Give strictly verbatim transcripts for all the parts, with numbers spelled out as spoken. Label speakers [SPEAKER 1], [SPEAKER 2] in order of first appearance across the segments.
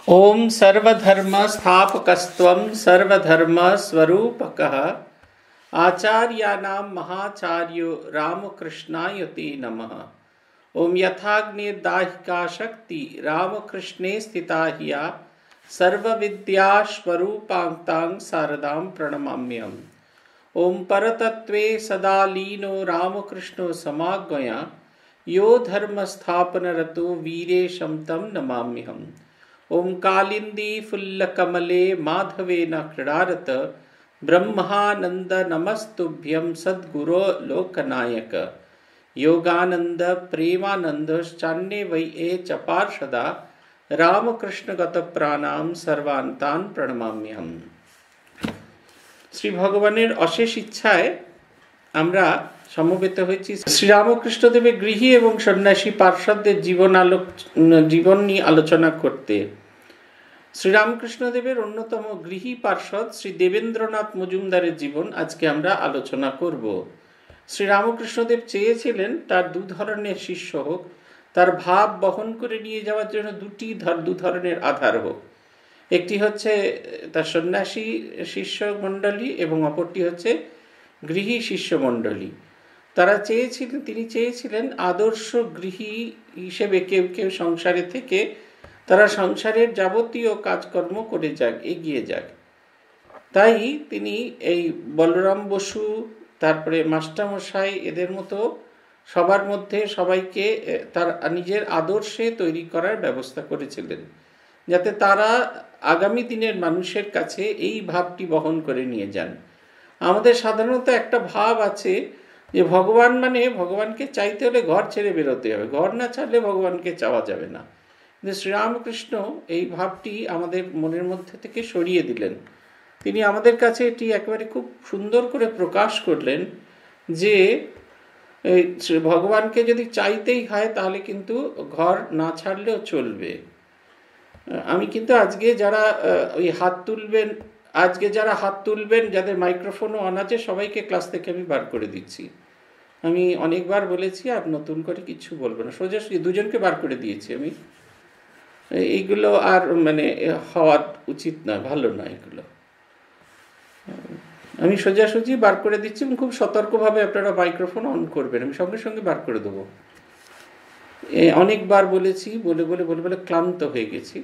[SPEAKER 1] ओम सर्वधर्म स्थापकस्त्वं सर्वधर्म स्वरूपकः आचार्याणां महाचार्यो रामकृष्णायते नमः। ओम यथाग्निर्दाहिका शक्ति रामकृष्णे स्थिता हिया सर्वविद्यास्वरूपान्तां शारदां प्रणमाम्यहम्। ओम परतत्त्वे सदा लीनो रामकृष्णो समाज्ञया यो धर्म स्थापनरतो वीरेशं तं नमाम्यहम्। ओम कालिंदी फुल्लकमले माधवेन क्रीडारत ब्रह्मानंद नमस्तुभ्यं सद्गुरो लोकनायक योगानंद प्रेमानंद चान्ये वै ए च पार्षदा रामकृष्णगत प्राणाम सर्वान्तान प्रणमाम्यहम्। श्री भगवानेर अशेष इच्छाय আমরা সমবেত হয়েছি শ্রীরামকৃষ্ণদেবের গৃহী এবং সন্ন্যাসী পার্ষদদের জীবন আলোক জীবন নিয়ে আলোচনা করতে। শ্রীরামকৃষ্ণদেবের অন্যতম গৃহী পার্ষদ শ্রী দেবেন্দ্রনাথ মজুমদারের জীবন আজকে আমরা আলোচনা করব। শ্রীরামকৃষ্ণদেব চেয়েছিলেন তার দু ধরনের শিষ্য হোক, তার ভাব বহন করে নিয়ে যাওয়ার জন্য দুটি দু ধরনের আধার হোক। একটি হচ্ছে তার সন্ন্যাসী শিষ্য মণ্ডলী এবং অপরটি হচ্ছে গৃহী শিষ্যমণ্ডলী। তারা চেয়েছিলেন তিনি চেয়েছিলেন আদর্শ গৃহী হিসেবে কেউ কেউ সংসারে থেকে তারা সংসারের যাবতীয় কাজকর্ম করে যাক, এগিয়ে যাক। তাই তিনি এই বলরাম বসু, তারপরে মাস্টারমশাই, এদের মতো সবার মধ্যে সবাইকে তার নিজের আদর্শে তৈরি করার ব্যবস্থা করেছিলেন, যাতে তারা আগামী দিনের মানুষের কাছে এই ভাবটি বহন করে নিয়ে যান। আমাদের সাধারণত একটা ভাব আছে যে ভগবান মানে ভগবানকে চাইতে হলে ঘর ছেড়ে বেরোতে হবে, ঘর না ছাড়লে ভগবানকে চাওয়া যাবে না। কিন্তু শ্রীরামকৃষ্ণ এই ভাবটি আমাদের মনের মধ্যে থেকে সরিয়ে দিলেন। তিনি আমাদের কাছে এটি একেবারে খুব সুন্দর করে প্রকাশ করলেন যে ভগবানকে যদি চাইতেই হয় তাহলে কিন্তু ঘর না ছাড়লেও চলবে। আমি কিন্তু আজকে যারা ওই হাত তুলবেন আজকে যারা হাত তুলবেন যাদের মাইক্রোফোনও অন আছে সবাইকে ক্লাস থেকে আমি বার করে দিচ্ছি। আমি অনেকবার বলেছি আর নতুন করে কিছু বলবো না, সোজাসুজি দুজনকে বার করে দিয়েছি আমি। এইগুলো আর মানে হওয়া উচিত নয়, ভালো নয় এগুলো। আমি সোজাসুজি বার করে দিচ্ছি এবং খুব সতর্কভাবে আপনারা মাইক্রোফোন অন করবেন, আমি সঙ্গে সঙ্গে বার করে দেবো। অনেকবার বলেছি, বলে বলে বলে বলে ক্লান্ত হয়ে গেছি।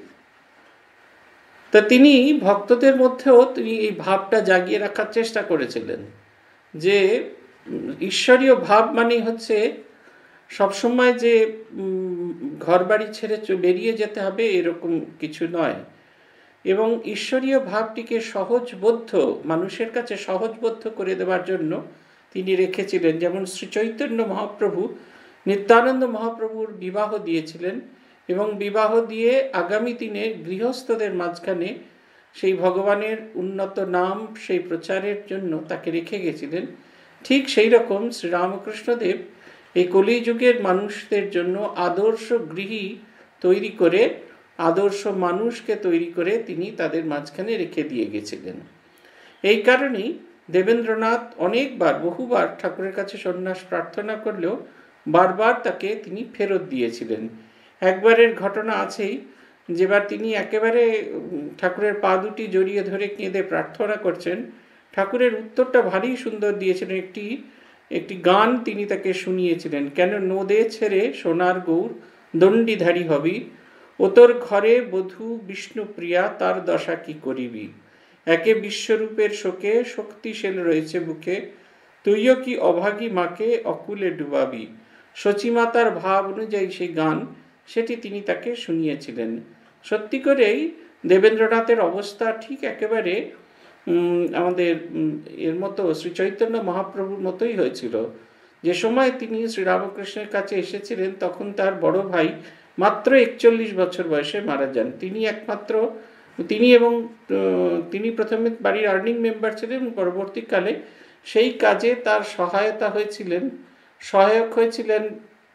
[SPEAKER 1] তা তিনি ভক্তদের মধ্যেও তিনি এই ভাবটা জাগিয়ে রাখার চেষ্টা করেছিলেন যে ঈশ্বরীয় ভাব মানে হচ্ছে সবসময় যে ঘর বাড়ি ছেড়ে বেরিয়ে যেতে হবে এরকম কিছু নয়, এবং ঈশ্বরীয় ভাবটিকে সহজবোধ্য মানুষের কাছে সহজবোধ্য করে দেওয়ার জন্য তিনি রেখেছিলেন। যেমন শ্রী চৈতন্য মহাপ্রভু নিত্যানন্দ মহাপ্রভুর বিবাহ দিয়েছিলেন এবং বিবাহ দিয়ে আগামী দিনে গৃহস্থদের মাঝখানে সেই ভগবানের উন্নত নাম সেই প্রচারের জন্য তাকে রেখে গেছিলেন। ঠিক সেই রকম শ্রীরামকৃষ্ণদেব এই কলিযুগের মানুষদের জন্য আদর্শ গৃহী তৈরি করে আদর্শ মানুষকে তৈরি করে তিনি তাদের মাঝখানে রেখে দিয়ে গেছিলেন। এই কারণেই দেবেন্দ্রনাথ অনেকবার বহুবার ঠাকুরের কাছে সন্ন্যাস প্রার্থনা করলেও বারবার তাকে তিনি ফেরত দিয়েছিলেন। একবারের ঘটনা আছেই, যেবার তিনি একেবারে ঠাকুরের পা দুটি জড়িয়ে ধরে কেঁদে প্রার্থনা করছেন, ঠাকুরের উত্তরটা ভারী সুন্দর দিয়েছিলেন। একটি একটি গান তিনি তাকে শুনিয়েছিলেন, কেন নদে ছেড়ে সোনার গৌর দণ্ডিধারী হবি, ও তোর ঘরে বধূ বিষ্ণুপ্রিয়া তার দশা কি করিবি, একে বিশ্বরূপের শোকে শক্তিশীল রয়েছে বুকে, তুইও কি অভাগী মাকে অকুলে ডুবাবি। সচিমাতার ভাব অনুযায়ী সেই গান সেটি তিনি তাকে শুনিয়েছিলেন। সত্যি করেই দেবেন্দ্রনাথের অবস্থা ঠিক একেবারে আমাদের এর মতো শ্রী চৈতন্য মহাপ্রভুর মতোই হয়েছিল। যে সময় তিনি শ্রীরামকৃষ্ণের কাছে এসেছিলেন তখন তার বড় ভাই মাত্র একচল্লিশ বছর বয়সে মারা যান। তিনি একমাত্র তিনি এবং তিনি প্রথমে বাড়ির আর্নিং মেম্বার ছিলেন এবং পরবর্তীকালে সেই কাজে তার সহায়তা হয়েছিলেন সহায়ক হয়েছিলেন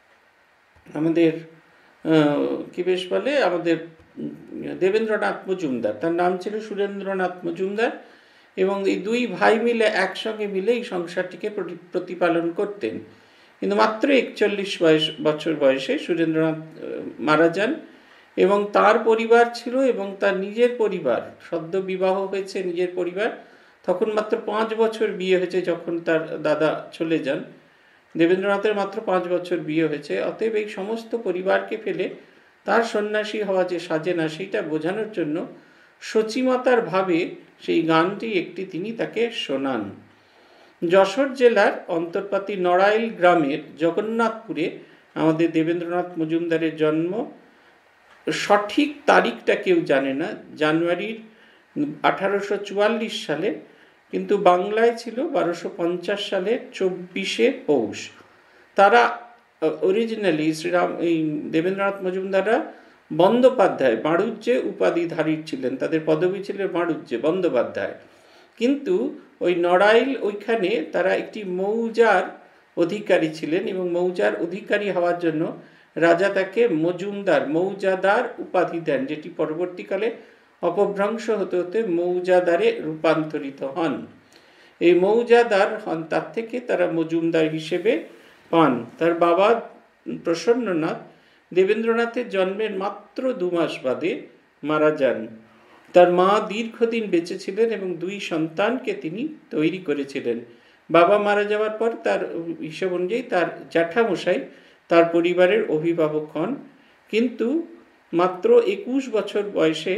[SPEAKER 1] আমাদের কি বেশ বলে আমাদের দেবেন্দ্রনাথ মজুমদার, তার নাম ছিল সুরেন্দ্রনাথ মজুমদার, এবং এই দুই ভাই মিলে একসঙ্গে মিলে এই সংসারটিকে প্রতিপালন করতেন। কিন্তু মাত্র একচল্লিশ বয়স বছর বয়সে সুরেন্দ্রনাথ মারা যান এবং তার পরিবার ছিল এবং তার নিজের পরিবার, সদ্য বিবাহ হয়েছে নিজের পরিবার, তখন মাত্র পাঁচ বছর বিয়ে হয়েছে যখন তার দাদা চলে যান। দেবেন্দ্রনাথের মাত্র পাঁচ বছর বিয়ে হয়েছে, অতএব এই সমস্ত পরিবারকে ফেলে তার সন্ন্যাসী হওয়া যে সাজে না সেইটা বোঝানোর জন্য সচিমাতার ভাবে সেই গানটি একটি তিনি তাকে শোনান। যশোর জেলার অন্তর্পাতি নড়াইল গ্রামের জগন্নাথপুরে আমাদের দেবেন্দ্রনাথ মজুমদারের জন্ম। সঠিক তারিখটা কেউ জানে না, জানুয়ারির আঠারোশো চুয়াল্লিশ সালে, কিন্তু বাংলায় ছিল বারোশো পঞ্চাশ সালে চব্বিশে পৌষ। তারা অরিজিনালি শ্রীরাম এই দেবেন্দ্রনাথ মজুমদাররা বন্দ্যোপাধ্যায় বাড়ুজ্যে উপাধিধারী ছিলেন, তাদের পদবী ছিল বাড়ুজ্যে বন্দ্যোপাধ্যায়। কিন্তু ওই নড়াইল ওইখানে তারা একটি মৌজার অধিকারী ছিলেন এবং মৌজার অধিকারী হওয়ার জন্য রাজা তাকে মজুমদার মৌজাদার উপাধি দেন, যেটি পরবর্তীকালে অপভ্রংশ হতে হতে মৌজাদারে রূপান্তরিত হন। এই মৌজাদার হন, তার থেকে তারা মজুমদার হিসেবে পান। তার বাবা প্রসন্ননাথ দেবেন্দ্রনাথের জন্মের মাত্র দু মাস বাদে মারা যান। তার মা দীর্ঘদিন বেঁচে ছিলেন এবং দুই সন্তানকে তিনি তৈরি করেছিলেন। বাবা মারা যাওয়ার পর তার হিসাব অনুযায়ী তার জ্যাঠামশাই তার পরিবারের অভিভাবক হন, কিন্তু মাত্র একুশ বছর বয়সে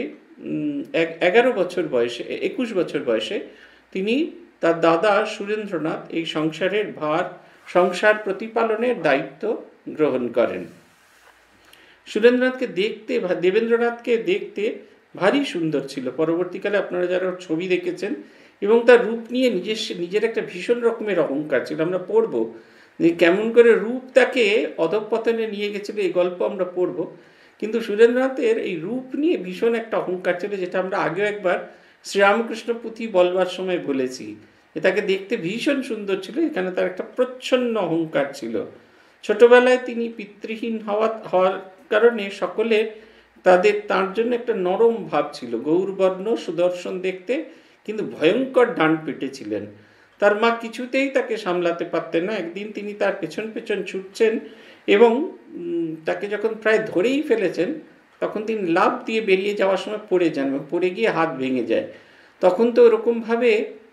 [SPEAKER 1] এগারো বছর বয়সে একুশ বছর বয়সে তিনি তার দাদা সুরেন্দ্রনাথ এই সংসারের ভার সংসার প্রতিপালনের দায়িত্ব গ্রহণ করেন। সুরেন্দ্রনাথকে দেখতে দেবেন্দ্রনাথকে দেখতে ভারী সুন্দর ছিল। পরবর্তীকালে আপনারা যারা ছবি দেখেছেন, এবং তার রূপ নিয়ে নিজের নিজের একটা ভীষণ রকমের অহংকার ছিল। আমরা পড়ব যে কেমন করে রূপ তাকে অধঃপতনে নিয়ে গেছিল, এই গল্প আমরা পড়ব। কিন্তু সুরেন্দ্রনাথের এই রূপ নিয়ে ভীষণ একটা অহংকার ছিল, যেটা আমরা আগেও একবার শ্রীরামকৃষ্ণ পুঁথি বলবার সময় বলেছি, যে তাকে দেখতে ভীষণ সুন্দর ছিল, এখানে তার একটা প্রচ্ছন্ন অহংকার ছিল। ছোটবেলায় তিনি পিতৃহীন হওয়া হওয়ার কারণে সকলে তাদের তার জন্য একটা নরম ভাব ছিল। গৌরবর্ণ সুদর্শন দেখতে, কিন্তু ভয়ঙ্কর ডান পেটে ছিলেন। তার মা কিছুতেই তাকে সামলাতে পারতেন না। একদিন তিনি তার পেছন পেছন ছুটছেন এবং তাকে যখন প্রায় ধরেই ফেলেছেন, তখন তিনি লাফ দিয়ে বেরিয়ে যাওয়ার সময় পড়ে যান এবং পড়ে গিয়ে হাত ভেঙে যায়। তখন তো ওরকমভাবে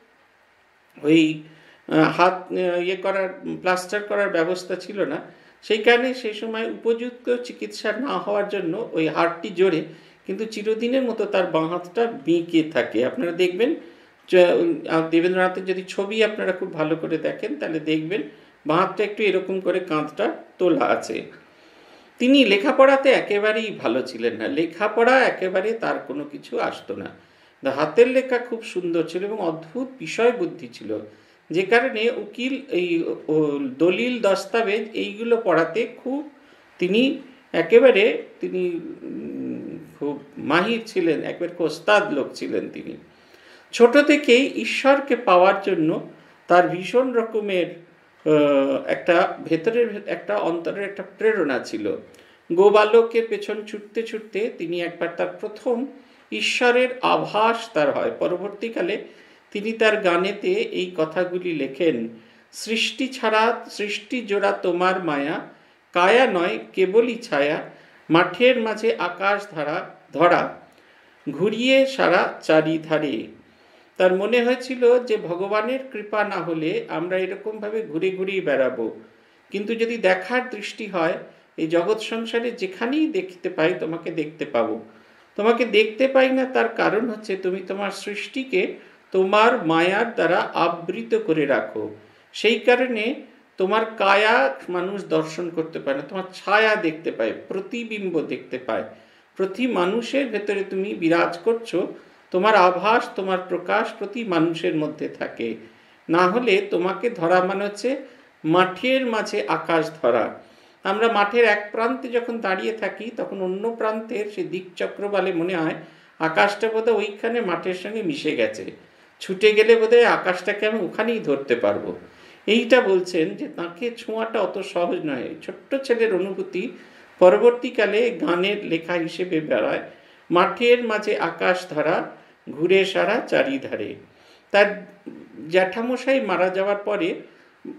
[SPEAKER 1] ওই হাত ইয়ে করার প্লাস্টার করার ব্যবস্থা ছিল না, সেই কারণে সেই সময় উপযুক্ত চিকিৎসা না হওয়ার জন্য ওই হাড়টি জোরে, কিন্তু চিরদিনের মতো তার বাঁ হাতটা বেঁকে থাকে। আপনারা দেখবেন দেবেন্দ্রনাথের যদি ছবি আপনারা খুব ভালো করে দেখেন, তাহলে দেখবেন বাঁ হাতটা একটু এরকম করে কাঁধটা তোলা আছে। তিনি লেখাপড়াতে একেবারেই ভালো ছিলেন না, লেখাপড়া একেবারে তার কোনো কিছু আসতো না। হাতের লেখা খুব সুন্দর ছিল এবং অদ্ভুত বিষয় বুদ্ধি ছিল, যে কারণে উকিল এই দলিল দস্তাবেজ এইগুলো পড়াতে খুব তিনি একেবারে তিনি খুব মাহির ছিলেন, একবার ওস্তাদ লোক ছিলেন তিনি। ছোট থেকেই ঈশ্বরকে পাওয়ার জন্য তার ভীষণ রকমের একটা ভেতরের একটা অন্তরের একটা প্রেরণা ছিল। গোবালকের পেছন ছুটতে ছুটতে তিনি একবার তার প্রথম ঈশ্বরের আভাস তার হয়। পরবর্তীকালে তিনি তার গানেতে এই কথাগুলি লেখেন, সৃষ্টি ছাড়া সৃষ্টি জোড়া তোমার মায়া, কায়া নয় কেবলই ছায়া, মাঠের মাঝে আকাশ ধারা ধরা, ঘুরিয়ে সারা চারিধারে। তার মনে হয়েছিল যে ভগবানের কৃপা না হলে আমরা এরকমভাবে ঘুরে ঘুরেই বেড়াবো, কিন্তু যদি দেখার দৃষ্টি হয় এই জগৎ সংসারে যেখানেই দেখতে পাই তোমাকে দেখতে পাবো। তোমাকে দেখতে পাই না তার কারণ হচ্ছে তুমি তোমার সৃষ্টিকে তোমার মায়ার দ্বারা আবৃত করে রাখো, সেই কারণে তোমার কায়া মানুষ দর্শন করতে পারে না, তোমার ছায়া দেখতে পায়, প্রতিবিম্ব দেখতে পায়। প্রতি মানুষের ভেতরে তুমি বিরাজ করছো, তোমার আভাস তোমার প্রকাশ প্রতি মানুষের মধ্যে থাকে। না হলে তোমাকে ধরা মানে হচ্ছে মাঠের মাঝে আকাশ ধরা। আমরা মাঠের এক প্রান্তে যখন দাঁড়িয়ে থাকি, তখন অন্য প্রান্তের সে দিকচক্র বলে মনে হয় আকাশটা বোধহয় ওইখানে মাঠের সঙ্গে মিশে গেছে, ছুটে গেলে বোধহয় আকাশটাকে আমি ওখানেই ধরতে পারবো। এইটা বলছেন যে তাকে ছোঁয়াটা অত সহজ নয়। ছোট্ট ছেলের অনুভূতি পরবর্তীকালে গানের লেখা হিসেবে বেড়ায়, মাঠের মাঝে আকাশ ধরা, ঘুরে সারা চারিধারে। তার জ্যাঠামশাই মারা যাওয়ার পরে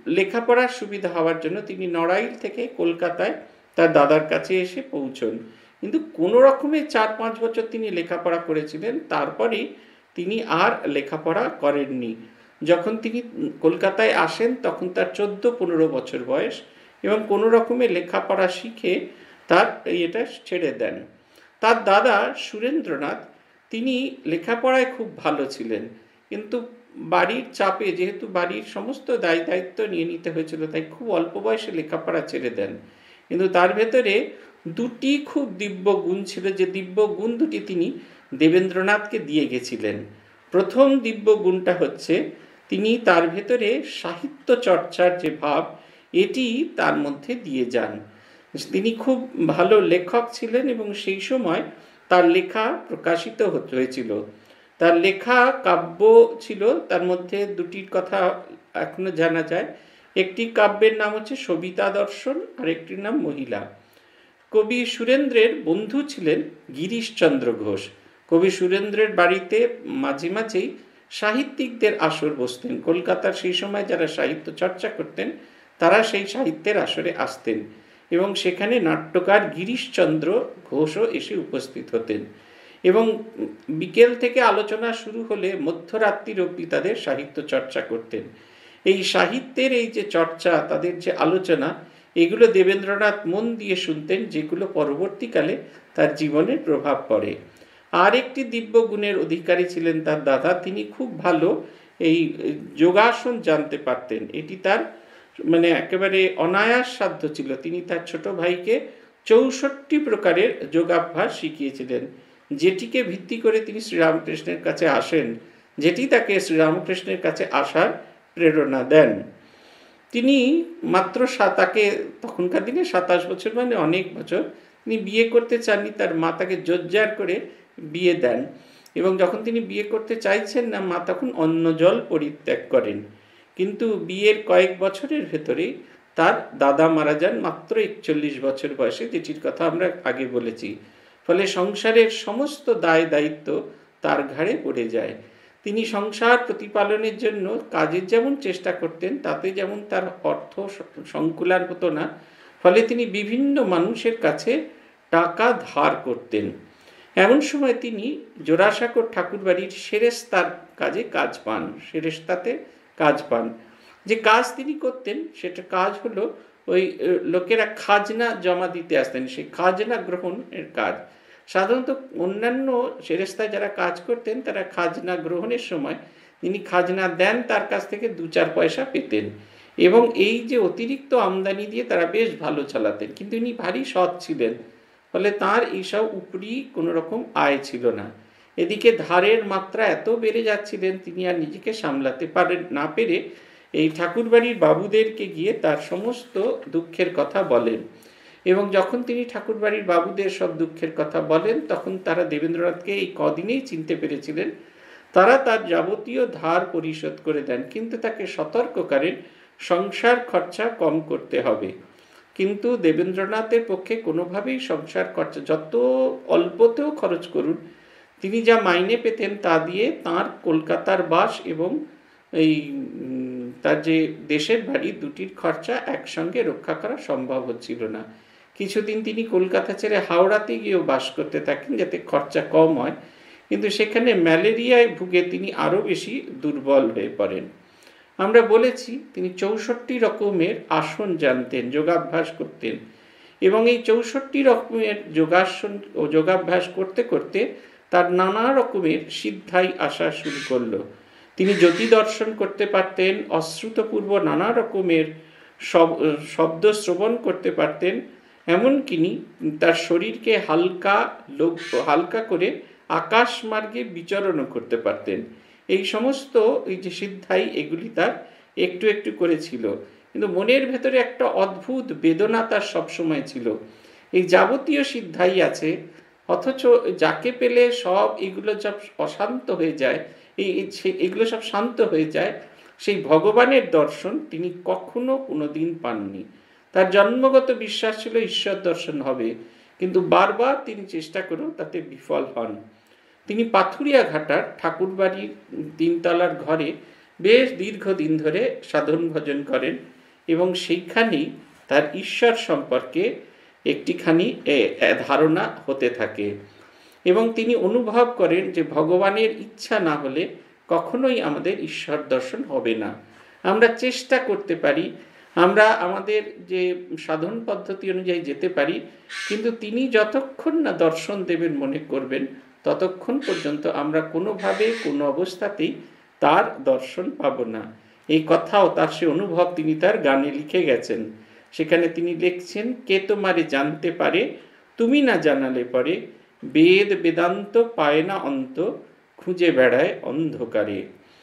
[SPEAKER 1] লেখাপড়ার সুবিধা হওয়ার জন্য তিনি নড়াইল থেকে কলকাতায় তার দাদার কাছে এসে পৌঁছন কিন্তু কোনো রকমে চার পাঁচ বছর তিনি লেখাপড়া করেছিলেন, তারপরে তিনি আর লেখাপড়া করেননি। যখন তিনি কলকাতায় আসেন তখন তার চোদ্দ পনেরো বছর বয়স, এবং কোনো রকমে লেখাপড়া শিখে তার এটা ছেড়ে দেন। তার দাদা সুরেন্দ্রনাথ, তিনি লেখাপড়ায় খুব ভালো ছিলেন, কিন্তু বাড়ির চাপে, যেহেতু বাড়ির সমস্ত দায় দায়িত্ব নিয়ে নিতে হয়েছিল, তাই খুব অল্প বয়সে লেখাপড়া ছেড়ে দেন। কিন্তু তার ভেতরে দুটি খুব দিব্য গুণ ছিল, যে দিব্য গুণ দুটি তিনি দেবেন্দ্রনাথকে দিয়ে গেছিলেন। প্রথম দিব্য গুণটা হচ্ছে, তিনি তার ভেতরে সাহিত্য চর্চার যে ভাব, এটি তার মধ্যে দিয়ে যান। তিনি খুব ভালো লেখক ছিলেন, এবং সেই সময় তার লেখা প্রকাশিত হয়েছিল। তার লেখা কাব্য ছিল, তার মধ্যে দুটির কথা এখনো জানা যায়। একটি কাব্যের নাম হচ্ছে সবিতা দর্শন, আর একটির নাম মহিলা। কবি সুরেন্দ্রের বন্ধু ছিলেন গিরিশচন্দ্র ঘোষ। কবি সুরেন্দ্রের বাড়িতে মাঝে মাঝেই সাহিত্যিকদের আসর বসতেন। কলকাতার সেই সময় যারা সাহিত্য চর্চা করতেন, তারা সেই সাহিত্যের আসরে আসতেন, এবং সেখানে নাট্যকার গিরিশচন্দ্র ঘোষও এসে উপস্থিত হতেন। এবং বিকেল থেকে আলোচনা শুরু হলে মধ্যরাত্রির অবধি তাদের সাহিত্য চর্চা করতেন। এই সাহিত্যের এই যে চর্চা, তাদের যে আলোচনা, এগুলো দেবেন্দ্রনাথ মন দিয়ে শুনতেন, যেগুলো পরবর্তীকালে তার জীবনে প্রভাব পড়ে। আর একটি দিব্য গুণের অধিকারী ছিলেন তার দাদা। তিনি খুব ভালো এই যোগাসন জানতে পারতেন। এটি তার মানে একেবারে অনায়াস সাধ্য ছিল। তিনি তার ছোট ভাইকে চৌষট্টি প্রকারের যোগাভ্যাস শিখিয়েছিলেন, যেটিকে ভিত্তি করে তিনি শ্রীরামকৃষ্ণের কাছে আসেন, যেটি তাকে শ্রীরামকৃষ্ণের কাছে আসার প্রেরণা দেন। তিনি মাত্র তাকে তখনকার দিনে সাতাশ বছর, মানে অনেক বছর, তিনি বিয়ে করতে চাননি। তার মা তাকে জোরজার করে বিয়ে দেন, এবং যখন তিনি বিয়ে করতে চাইছেন না, মা তখন অন্ন জল পরিত্যাগ করেন। কিন্তু বিয়ের কয়েক বছরের ভেতরেই তার দাদা মারা যান, মাত্র একচল্লিশ বছর বয়সে, যেটির কথা আমরা আগে বলেছি। ফলে সংসারের সমস্ত দায় দায়িত্ব তার ঘাড়ে পড়ে যায়। তিনি সংসার প্রতিপালনের জন্য কাজের যেমন চেষ্টা করতেন, তাতে যেমন তার অর্থ সংকুলান হতো না। ফলে তিনি বিভিন্ন মানুষের কাছে টাকা ধার করতেন। এমন সময় তিনি জোড়াসাঁকোর ঠাকুরবাড়ির সেরেস্তার কাজে কাজ পান। সেরেস্তাতে কাজ পান। যে কাজ তিনি করতেন, সেটা কাজ হলো, ওই লোকেরা খাজনা জমা দিতে আসতেন, সেই খাজনা গ্রহণের কাজ। সাধারণত অন্যান্য সেরেস্তায় যারা কাজ করতেন, তারা খাজনা গ্রহণের সময় তিনি খাজনা দেন, তার কাছ থেকে দু চার পয়সা পেতেন, এবং এই যে অতিরিক্ত আমদানি দিয়ে তারা বেশ ভালো চালাতেন। কিন্তু ইনি ভারী সৎ ছিলেন, ফলে তাঁর এইসব উপরি কোনো রকম আয় ছিল না। এদিকে ধারের মাত্রা এত বেড়ে যাচ্ছিলেন, তিনি আর নিজেকে সামলাতে পারেন না পেরে এই ঠাকুরবাড়ির বাবুদেরকে গিয়ে তার সমস্ত দুঃখের কথা বলেন। এবং যখন তিনি ঠাকুরবাড়ির বাবুদের সব দুঃখের কথা বলেন, তখন তারা দেবেন্দ্রনাথকে এই কদিনেই চিনতে পেরেছিলেন। তারা তার যাবতীয় ধার পরিশোধ করে দেন, কিন্তু তাকে সতর্ক করেন সংসার খরচা কম করতে হবে। কিন্তু দেবেন্দ্রনাথের পক্ষে কোনোভাবেই সংসার খরচা, যত অল্পতেও খরচ করুন, তিনি যা মাইনে পেতেন তা দিয়ে তাঁর কলকাতার বাস এবং এই তার যে দেশের বাড়ি, দুটির খরচা একসঙ্গে রক্ষা করা সম্ভব হচ্ছিল না। কিছুদিন তিনি কলকাতা ছেড়ে হাওড়াতে গিয়েও বাস করতে থাকেন, যাতে খরচা কম হয়, কিন্তু সেখানে ম্যালেরিয়ায় ভুগে তিনি আরও বেশি দুর্বল হয়ে পড়েন। আমরা বলেছি তিনি চৌষট্টি রকমের আসন জানতেন, যোগাভ্যাস করতেন, এবং এই চৌষট্টি রকমের যোগাসন ও যোগাভ্যাস করতে করতে তার নানা রকমের সিদ্ধাই আসা শুরু করলো। তিনি জ্যোতি দর্শন করতে পারতেন, অশ্রুতপূর্ব নানা রকমের শব্দ শ্রবণ করতে পারতেন, এমনকি তার শরীরকে হালকা লোক হালকা করে আকাশ মার্গে বিচরণও করতে পারতেন। এই সমস্ত এই যে সিদ্ধাই, এগুলি তার একটু একটু করেছিল, কিন্তু মনের ভেতরে একটা অদ্ভুত বেদনা তার সবসময় ছিল। এই যাবতীয় সিদ্ধাই আছে, অথচ যাকে পেলে সব এগুলো সব অশান্ত হয়ে যায়, এই এগুলো সব শান্ত হয়ে যায়, সেই ভগবানের দর্শন তিনি কখনো কোনো দিন পাননি। তার জন্মগত বিশ্বাস ছিল ঈশ্বর দর্শন হবে, কিন্তু বারবার তিনি চেষ্টা করেও তাতে বিফল হন। তিনি পাথুরিয়া ঘাটার ঠাকুরবাড়ির তিনতলার ঘরে বেশ দীর্ঘদিন ধরে সাধন ভজন করেন, এবং সেইখানেই তার ঈশ্বর সম্পর্কে একটিখানি ধারণা হতে থাকে এবং তিনি অনুভব করেন যে ভগবানের ইচ্ছা না হলে কখনোই আমাদের ঈশ্বর দর্শন হবে না। আমরা চেষ্টা করতে পারি, আমরা আমাদের যে সাধন পদ্ধতি অনুযায়ী যেতে পারি, কিন্তু তিনি যতক্ষণ না দর্শন দেবেন মনে করবেন ততক্ষণ পর্যন্ত আমরা কোনোভাবে কোনো অবস্থাতেই তার দর্শন পাব না। এই কথাও তার সে অনুভব তিনি তার গানে লিখে গেছেন। সেখানে তিনি লিখছেন, কে তোমারে জানতে পারে তুমি না জানালে পরে, বেদ বেদান্ত পায় না অন্ত, খুঁজে বেড়ায় অন্ধকারে।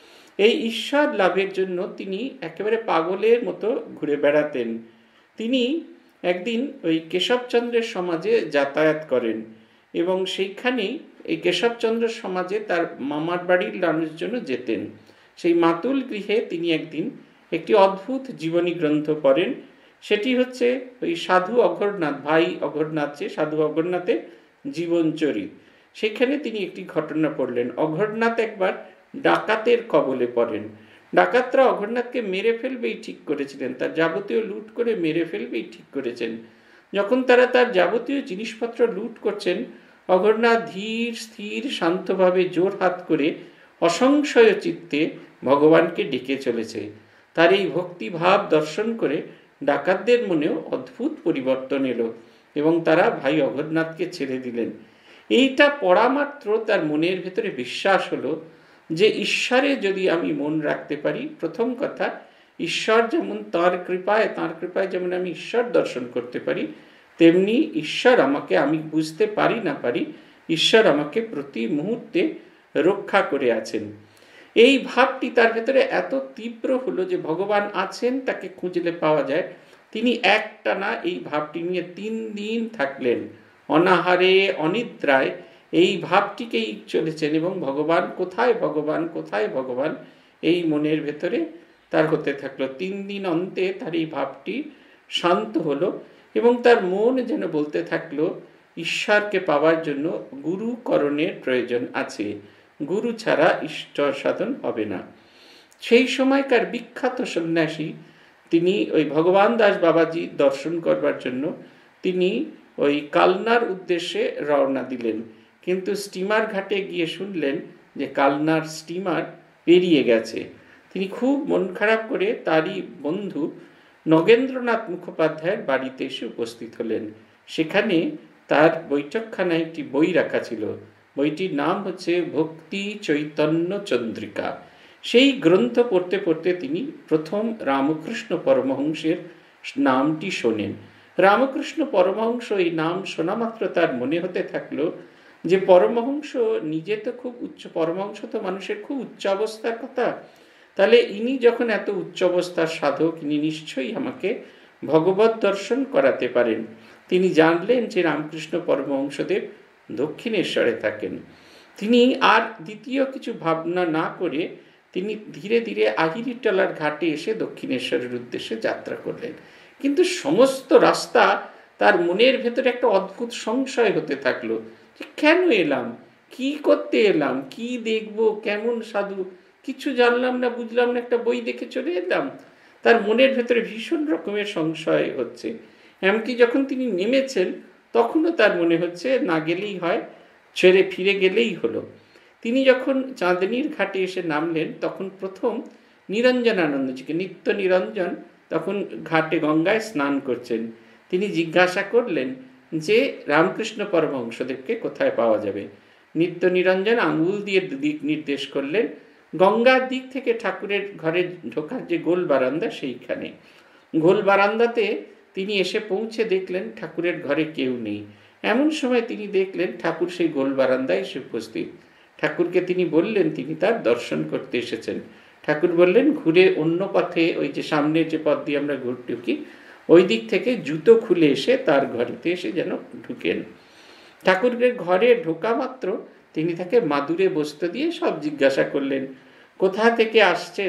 [SPEAKER 1] এই ঈশ্বর লাভের জন্য তিনি একেবারে পাগলের মতো ঘুরে বেড়াতেন। তিনি একদিন ওই কেশবচন্দ্রের সমাজে যাতায়াত করেন এবং সেইখানেই এই কেশবচন্দ্রের সমাজে তার মামার বাড়ির মানুষজন যেতেন। সেই মাতুল গৃহে তিনি একদিন একটি অদ্ভুত জীবনী গ্রন্থ পড়েন। সেটি হচ্ছে ওই সাধু অঘরনাথ, ভাই অঘরনাথ, সাধু অঘরনাথের জীবনচরিত। সেখানে তিনি একটি ঘটনা পড়লেন। অঘরনাথ একবার ডাকাতের কবলে পড়েন। ডাকাতরা অঘরনাথকে মেরে ফেলবেই ঠিক করেছিলেন, তার যাবতীয় লুট করে মেরে ফেলবেই ঠিক করেছেন। যখন তারা তার যাবতীয় জিনিসপত্র লুট করছেন, অঘরনাথ ধীর স্থির শান্তভাবে জোর হাত করে অসংশয় চিত্তে ভগবানকে ডেকে চলেছে। তার এই ভক্তিভাব দর্শন করে ডাকাতদের মনেও অদ্ভুত পরিবর্তন এলো এবং তারা ভাই অঘরনাথকে ছেড়ে দিলেন। এইটা পড়া মাত্র তার মনের ভেতরে বিশ্বাস হলো যে ঈশ্বরে যদি আমি মন রাখতে পারি, প্রথম কথা ঈশ্বর যেমন তাঁর কৃপায় তাঁর কৃপায় যেমন আমি ঈশ্বর দর্শন করতে পারি, তেমনি ঈশ্বর আমাকে, আমি বুঝতে পারি না পারি, ঈশ্বর আমাকে প্রতি মুহূর্তে রক্ষা করে আছেন। এই ভাবটি তার ভেতরে এত তীব্র হলো যে ভগবান আছেন, তাকে খুঁজলে পাওয়া যায়। তিনি একটানা এই ভাবটি নিয়ে তিন দিন থাকলেন, অনাহারে অনিদ্রায় এই ভাবটিকেই চলেছেন এবং ভগবান কোথায়, ভগবান কোথায়, ভগবান এই মনের ভেতরে তার হতে থাকলো। তিন দিন অন্তে তার এই ভাবটি শান্ত হলো এবং তার মন যেন বলতে থাকলো ঈশ্বরকে পাওয়ার জন্য গুরুকরণের প্রয়োজন আছে, গুরু ছাড়া ঈশ্বর সাধন হবে না। সেই সময়কার বিখ্যাত সন্ন্যাসী তিনি ওই ভগবান দাস বাবাজি দর্শন করবার জন্য তিনি ওই কালনার উদ্দেশ্যে রওনা দিলেন, কিন্তু স্টিমার ঘাটে গিয়ে শুনলেন যে কালনার স্টিমার পেরিয়ে গেছে। তিনি খুব মন খারাপ করে তারই বন্ধু নগেন্দ্রনাথ মুখোপাধ্যায়ের বাড়িতে এসে উপস্থিত হলেন। সেখানে তার বৈঠকখানায় একটি বই রাখা ছিল। বইটির নাম হচ্ছে ভক্তি চৈতন্য চন্দ্রিকা। সেই গ্রন্থ পড়তে পড়তে তিনি প্রথম রামকৃষ্ণ পরমহংসের নামটি শোনেন। রামকৃষ্ণ পরমহংস এই নাম শোনা মাত্র তার মনে হতে থাকলো যে পরমহংস নিজে তো খুব উচ্চ, পরমহংস তো মানুষের খুব উচ্চ অবস্থার কথা, তাহলে ইনি যখন এত উচ্চ অবস্থার সাধক, ইনি নিশ্চয়ই আমাকে ভগবত দর্শন করাতে পারেন। তিনি জানলেন যে রামকৃষ্ণ পরমহংসদেব দক্ষিণেশ্বরে থাকেন। তিনি আর দ্বিতীয় কিছু ভাবনা না করে তিনি ধীরে ধীরে আহিরিটলার ঘাটে এসে দক্ষিণেশ্বরের উদ্দেশ্যে যাত্রা করলেন। কিন্তু সমস্ত রাস্তা তার মনের ভেতরে একটা অদ্ভুত সংশয় হতে থাকলো যে কেন এলাম, কি করতে এলাম, কি দেখব, কেমন সাধু, কিছু জানলাম না, বুঝলাম না, একটা বই দেখে চলে এলাম। তার মনের ভেতরে ভীষণ রকমের সংশয় হচ্ছে। এমনকি যখন তিনি নেমেছেন তখনও তার মনে হচ্ছে না গেলেই হয়, ছেড়ে ফিরে গেলেই হলো। তিনি যখন চাঁদনীর ঘাটে এসে নামলেন তখন প্রথম নিরঞ্জনানন্দজিকে, নিত্য নিরঞ্জন তখন ঘাটে গঙ্গায় স্নান করছেন। তিনি জিজ্ঞাসা করলেন যে রামকৃষ্ণ পরমহংসদেবকে কোথায় পাওয়া যাবে। নিত্য নিরঞ্জন আঙুল দিয়ে দিক নির্দেশ করলেন গঙ্গার দিক থেকে ঠাকুরের ঘরে ঢোকার যে গোল বারান্দা, সেইখানে। গোল বারান্দাতে তিনি এসে পৌঁছে দেখলেন ঠাকুরের ঘরে কেউ নেই। এমন সময় তিনি দেখলেন ঠাকুর সেই গোল বারান্দায় এসে উপস্থিত। ঠাকুরকে তিনি বললেন তিনি তার দর্শন করতে এসেছেন। ঠাকুর বললেন ঘুরে অন্য পথে, ওই যে সামনের যে পথ দিয়ে আমরা ঘুর ঢুকি, ওই দিক থেকে জুতো খুলে এসে তার ঘরেতে এসে যেন ঢুকেন। ঠাকুরের ঘরে ঢোকা মাত্র তিনি তাকে মাদুরে বসতে দিয়ে সব জিজ্ঞাসা করলেন কোথা থেকে আসছেন।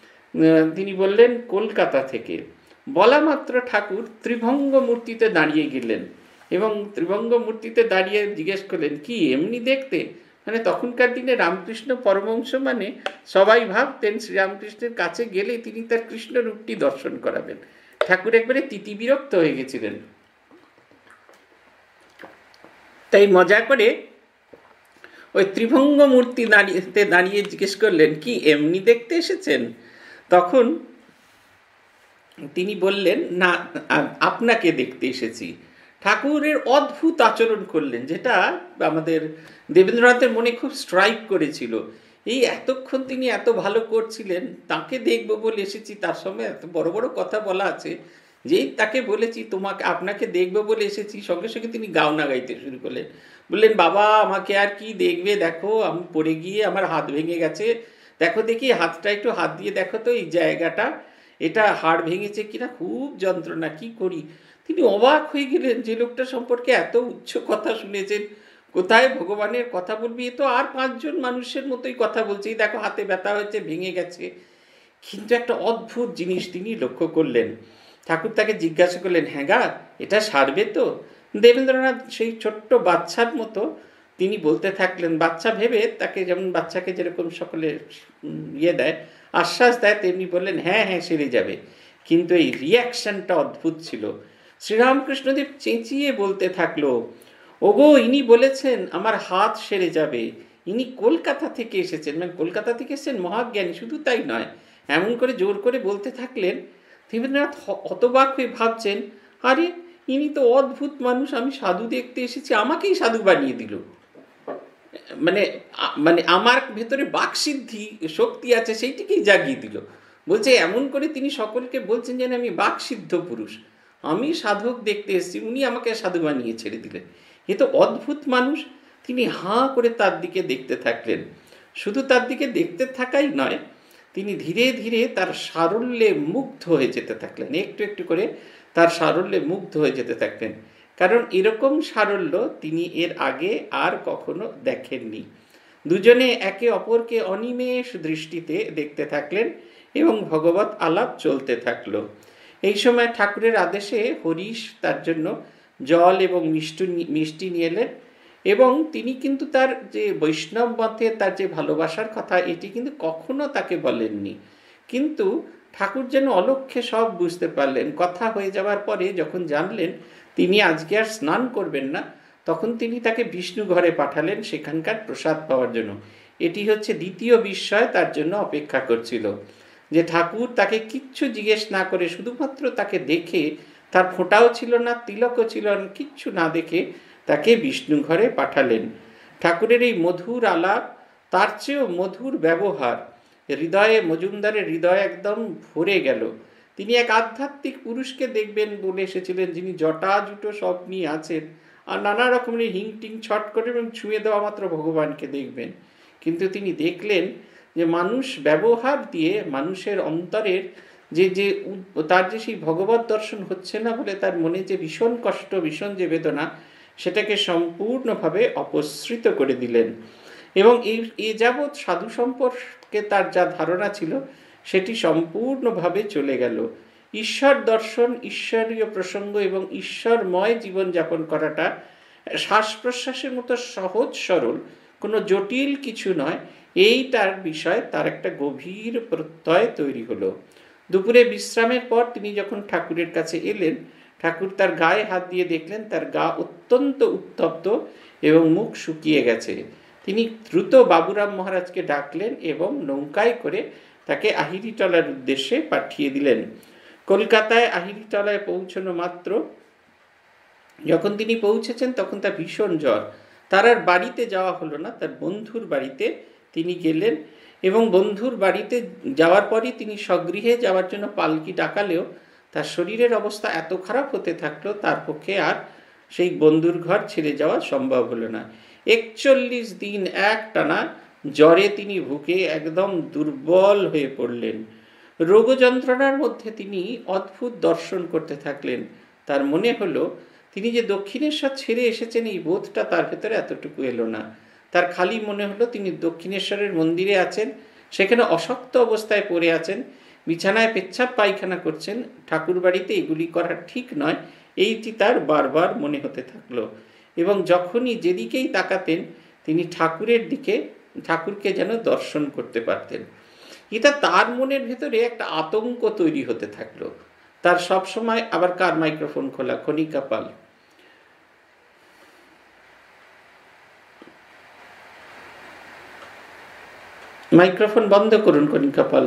[SPEAKER 1] তিনি বললেন কলকাতা থেকে। বলা মাত্র ঠাকুর ত্রিভঙ্গ মূর্তিতে দাঁড়িয়ে গেলেন এবং ত্রিভঙ্গ মূর্তিতে দাঁড়িয়ে জিজ্ঞেস করলেন কি এমনি দেখতে? মানে তখনকার দিনে রামকৃষ্ণ পরমহংস মানে সবাই ভাবতেন শ্রীরামকৃষ্ণের কাছে গেলে তিনি তার কৃষ্ণ রূপটি দর্শন করাবেন। ঠাকুর একবারে তিতিবিরক্ত হয়ে গেছিলেন। তাই মজা করে ওই ত্রিভঙ্গ মূর্তি দাঁড়িয়ে দাঁড়িয়ে জিজ্ঞেস করলেন, কি এমনি দেখতে এসেছেন? তখন তিনি বললেন, না, আপনাকে দেখতে এসেছি। ঠাকুরের অদ্ভুত আচরণ করলেন, যেটা আমাদের দেবেন্দ্রনাথের মনে খুব স্ট্রাইক করেছিল। এই এতক্ষণ তিনি এত ভালো করছিলেন, তাকে দেখবো বলে এসেছি, তার সঙ্গে এত বড় বড় কথা বলা আছে, যেই তাকে বলেছি তোমাকে আপনাকে দেখবো বলে এসেছি, সঙ্গে সঙ্গে তিনি গাওনা গাইতে শুরু করলেন। বললেন, বাবা আমাকে আর কি দেখবে, দেখো আমি পড়ে গিয়ে আমার হাত ভেঙে গেছে, দেখো দেখি হাতটা একটু হাত দিয়ে দেখো তো এই জায়গাটা, এটা হাড় ভেঙেছে কিনা, খুব যন্ত্রণা, কি করি। তিনি অবাক হয়ে গেলেন, যে লোকটা সম্পর্কে এত উচ্চ কথা শুনেছেন, কোথায় ভগবানের কথা বলবি, এ তো আর পাঁচজন মানুষের মতোই কথা বলছে, দেখো হাতে ব্যথা হয়েছে, ভেঙে গেছে। কিন্তু একটা অদ্ভুত জিনিস তিনি লক্ষ্য করলেন। ঠাকুর তাকে জিজ্ঞাসা করলেন, হ্যাঁ গা, এটা সারবে তো? দেবেন্দ্রনাথ সেই ছোট্ট বাচ্চার মতো তিনি বলতে থাকলেন, বাচ্চা ভেবে তাকে, যেমন বাচ্চাকে যেরকম সকলে ইয়ে দেয়, আশ্বাস দেয়, তেমনি বললেন, হ্যাঁ হ্যাঁ সেরে যাবে। কিন্তু এই রিয়াকশনটা অদ্ভুত ছিল। শ্রীরামকৃষ্ণদেব চেঁচিয়ে বলতে থাকলো, ওগো ইনি বলেছেন আমার হাত সেরে যাবে, ইনি কলকাতা থেকে এসেছেন, মানে কলকাতা থেকে এসেছেন মহাজ্ঞানী, শুধু তাই নয়, এমন করে জোর করে বলতে থাকলেন। দেবেন্দ্রনাথ হতবাক হয়ে ভাবছেন, আরে ইনি তো অদ্ভুত মানুষ, আমি সাধু দেখতে এসেছি, আমাকেই সাধু বানিয়ে দিল। মানে মানে আমার ভেতরে বাকসিদ্ধি শক্তি আছে সেইটিকেই জাগিয়ে দিল। বলছে এমন করে তিনি সকলকে বলছেন যেন আমি বাকসিদ্ধ পুরুষ, আমি সাধক দেখতে এসেছি, উনি আমাকে সাধু বানিয়ে ছেড়ে দিলেন। এ তো অদ্ভুত মানুষ। তিনি হাঁ করে তার দিকে দেখতে থাকলেন। শুধু তার দিকে দেখতে থাকাই নয়, তিনি ধীরে ধীরে তার সারল্যে মুগ্ধ হয়ে যেতে থাকলেন, একটু একটু করে তার সারল্যে মুগ্ধ হয়ে যেতে থাকলেন। কারণ এরকম সারল্য তিনি এর আগে আর কখনো দেখেননি। দুজনে একে অপরকে অনিমেষ দৃষ্টিতে দেখতে থাকলেন এবং ভগবত আলাপ চলতে থাকলো। এই সময় ঠাকুরের আদেশে হরিশ তার জন্য জল এবং মিষ্টি মিষ্টি নিয়ে এলেন, এবং তিনি কিন্তু তার যে বৈষ্ণব মতে তার যে ভালোবাসার কথা, এটি কিন্তু কখনো তাকে বলেননি। কিন্তু ঠাকুর যেন অলক্ষ্যে সব বুঝতে পারলেন। কথা হয়ে যাওয়ার পরে যখন জানলেন তিনি আজকে আর স্নান করবেন না, তখন তিনি তাকে বিষ্ণু ঘরে পাঠালেন সেখানকার প্রসাদ পাওয়ার জন্য। এটি হচ্ছে দ্বিতীয় বিস্ময় তার জন্য অপেক্ষা করছিল, যে ঠাকুর তাকে কিচ্ছু জিজ্ঞেস না করে, শুধুমাত্র তাকে দেখে, তার ফোঁটাও ছিল না, তিলকও ছিল না, কিচ্ছু না দেখে তাকে বিষ্ণু ঘরে পাঠালেন। ঠাকুরের এই মধুর আলাপ, তার চেয়েও মধুর ব্যবহার, হৃদয়ে মজুমদারের হৃদয় একদম ভরে গেল। তিনি এক আধ্যাত্মিক পুরুষকে দেখবেন বলে এসেছিলেন, যিনি জটা জুটো সব নিয়ে আছেন, আর নানা রকমের হিং টিং ছট করে এবং ছুঁয়ে দেওয়া মাত্র ভগবানকে দেখবেন। কিন্তু তিনি দেখলেন যে মানুষ ব্যবহার দিয়ে মানুষের অন্তরের যে যে তার যে সেই ভগবত দর্শন হচ্ছে না বলে তার মনে যে ভীষণ কষ্ট, ভীষণ যে বেদনা, সেটাকে সম্পূর্ণভাবে অপসৃত করে দিলেন। এবং এই এ যাবৎ সাধু সম্পর্কে তার যা ধারণা ছিল সেটি সম্পূর্ণভাবে চলে গেল। ঈশ্বর দর্শন, ঈশ্বরীয় প্রসঙ্গ এবং ঈশ্বরময় জীবনযাপন করাটা শ্বাস প্রশ্বাসের মতো সহজ সরল, কোনো জটিল কিছু নয়, এইটার বিষয় তার একটা গভীর প্রত্যয় তৈরি হলো। দুপুরে বিশ্রামের পর তিনি যখন ঠাকুরের কাছে এলেন, ঠাকুর তার গায়ে হাত দিয়ে দেখলেন তার গা অত্যন্ত উত্তপ্ত এবং মুখ শুকিয়ে গেছে। তিনি দ্রুত বাবুরাম মহারাজকে ডাকলেন এবং নৌকায় করে তাকে আহিরিটলার উদ্দেশ্যে পাঠিয়ে দিলেন। কলকাতায় আহিরিটলায় পৌঁছানো মাত্র যখন তিনি পৌঁছেছেন তখন তার ভীষণ জ্বর। তার আর বাড়িতে যাওয়া হলো না, তার বন্ধুর বাড়িতে তিনি গেলেন, এবং বন্ধুর বাড়িতে যাওয়ার পরই তিনি স্বগৃহে যাওয়ার জন্য পালকি ডাকালেও তার শরীরের অবস্থা এত খারাপ হতে থাকলো, তার পক্ষে আর সেই বন্ধুর ঘর ছেড়ে যাওয়া সম্ভব হলো না। একচল্লিশ দিন এক টানা জ্বরে তিনি ভুকে একদম দুর্বল হয়ে পড়লেন। রোগ যন্ত্রণার মধ্যে তিনি অদ্ভুত দর্শন করতে থাকলেন। তার মনে হলো তিনি যে দক্ষিণেশ্বর ছেড়ে এসেছেন এই বোধটা তার ভেতরে এতটুকু এলো না। তার খালি মনে হলো তিনি দক্ষিণেশ্বরের মন্দিরে আছেন, সেখানে অশক্ত অবস্থায় পড়ে আছেন, বিছানায় পেচ্ছাপ পায়খানা করছেন। ঠাকুর বাড়িতে এগুলি করা ঠিক নয়, এইটি তার বারবার মনে হতে থাকলো। এবং যখনই যেদিকেই তাকাতেন তিনি ঠাকুরের দিকে, ঠাকুরকে যেন দর্শন করতে পারতেন। এটা তার মনের ভেতরে একটা আতঙ্ক তৈরি হতে থাকলো। তার সব সময় আবার কার মাইক্রোফোন খোলা? খনিকা পাল। মাইক্রোফোন বন্ধ করুন কণিকাপাল।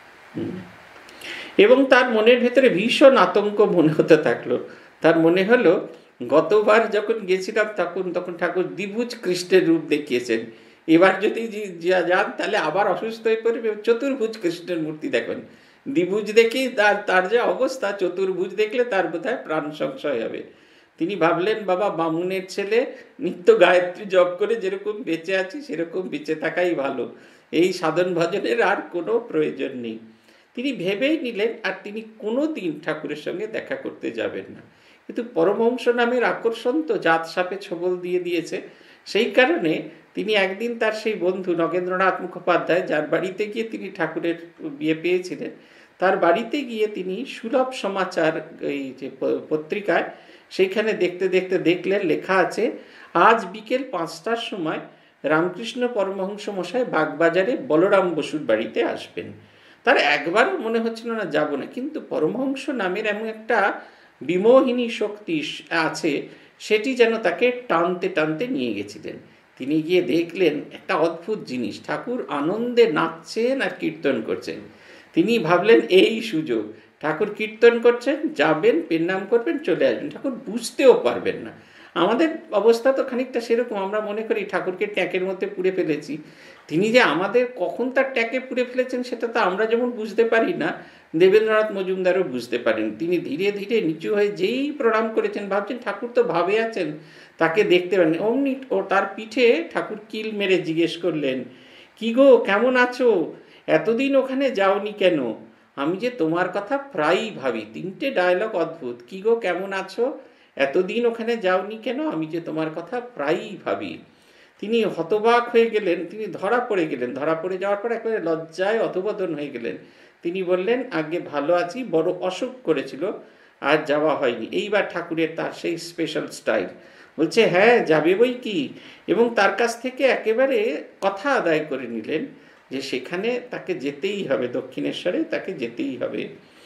[SPEAKER 1] এবং তার মনের ভেতরে ভীষণ আতঙ্ক মনে হতে থাকলো। তার মনে হলো গতবার যখন গেছিলাম তখন তখন ঠাকুর দ্বিভুজ কৃষ্ণের রূপ দেখিয়েছেন, এবার যদি যান তাহলে আবার অসুস্থ হয়ে পড়বে, চতুর্ভুজ কৃষ্ণের মূর্তি দেখেন। দ্বিভুজ দেখি তার তার যে অবস্থা, চতুর্ভুজ দেখলে তার বোধহয় প্রাণ সংশয় হবে। তিনি ভাবলেন বাবা বামুনের ছেলে, নিত্য গায়ত্রী জপ করে যেরকম বেঁচে আছি সেরকম বেঁচে থাকাই ভালো, এই সাধন ভজনের আর কোনো প্রয়োজন নেই। তিনি ভেবেই নিলেন আর তিনি কোনো দিন ঠাকুরের সঙ্গে দেখা করতে যাবেন না। কিন্তু পরমহংস নামের আকর্ষণ তো জাত সাপে ছবল দিয়ে দিয়েছে। সেই কারণে তিনি একদিন তার সেই বন্ধু নগেন্দ্রনাথ মুখোপাধ্যায়, যার বাড়িতে গিয়ে তিনি ঠাকুরের বিয়ে পেয়েছিলেন, তার বাড়িতে গিয়ে তিনি সুলভ সমাচার এই যে পত্রিকায় সেইখানে দেখতে দেখতে দেখলেন লেখা আছে আজ বিকেল পাঁচটার সময় রামকৃষ্ণ পরমহংস মশাই বাগবাজারে বলরাম বসুর বাড়িতে আসবেন। তার একবারও মনে হচ্ছিল না যাব না, কিন্তু পরমহংস নামের এমন একটা বিমোহিনী শক্তি আছে, সেটি যেন তাকে টানতে টানতে নিয়ে গেছিলেন। তিনি গিয়ে দেখলেন একটা অদ্ভুত জিনিস, ঠাকুর আনন্দে নাচছেন আর কীর্তন করছেন। তিনি ভাবলেন এই সুযোগ, ঠাকুর কীর্তন করছেন, যাবেন, পেন্নাম করবেন, চলে আসবেন, ঠাকুর বুঝতেও পারবেন না। আমাদের অবস্থা তো খানিকটা সেরকম, আমরা মনে করি ঠাকুরকে ট্যাঁকের মধ্যে পুড়ে ফেলেছি। তিনি যে আমাদের কখন তার ট্যাঁকে পুড়ে ফেলেছেন সেটা তো আমরা যেমন বুঝতে পারি না, দেবেন্দ্রনাথ মজুমদারও বুঝতে পারেন। তিনি ধীরে ধীরে নিচু হয়ে যেই প্রণাম করেছেন, ভাবছেন ঠাকুর তো ভাবে আছেন, তাকে দেখতে পারেন। অমনি ও তার পিঠে ঠাকুর কিল মেরে জিজ্ঞেস করলেন, কি গো কেমন আছো, এতদিন ওখানে যাওনি কেন? আমি যে তোমার কথা প্রায়ই ভাবি। তিনটে ডায়লগ অদ্ভুত, কি গো কেমন আছো, এতদিন ওখানে যাওনি কেন, আমি যে তোমার কথা প্রায়ই ভাবি। তিনি হতবাক হয়ে গেলেন, তিনি ধরা পড়ে গেলেন। ধরা পড়ে যাওয়ার পর একেবারে লজ্জায় অধোবদন হয়ে গেলেন। তিনি বললেন আগে ভালো আছি, বড় অসুখ করেছিল আর যাওয়া হয়নি। এইবার ঠাকুরের তার সেই স্পেশাল স্টাইল, বলছে হ্যাঁ যাবে বই কি, এবং তার কাছ থেকে একেবারে কথা আদায় করে নিলেন যে সেখানে তাকে যেতেই হবে, দক্ষিণেশ্বরে তাকে যেতেই হবে।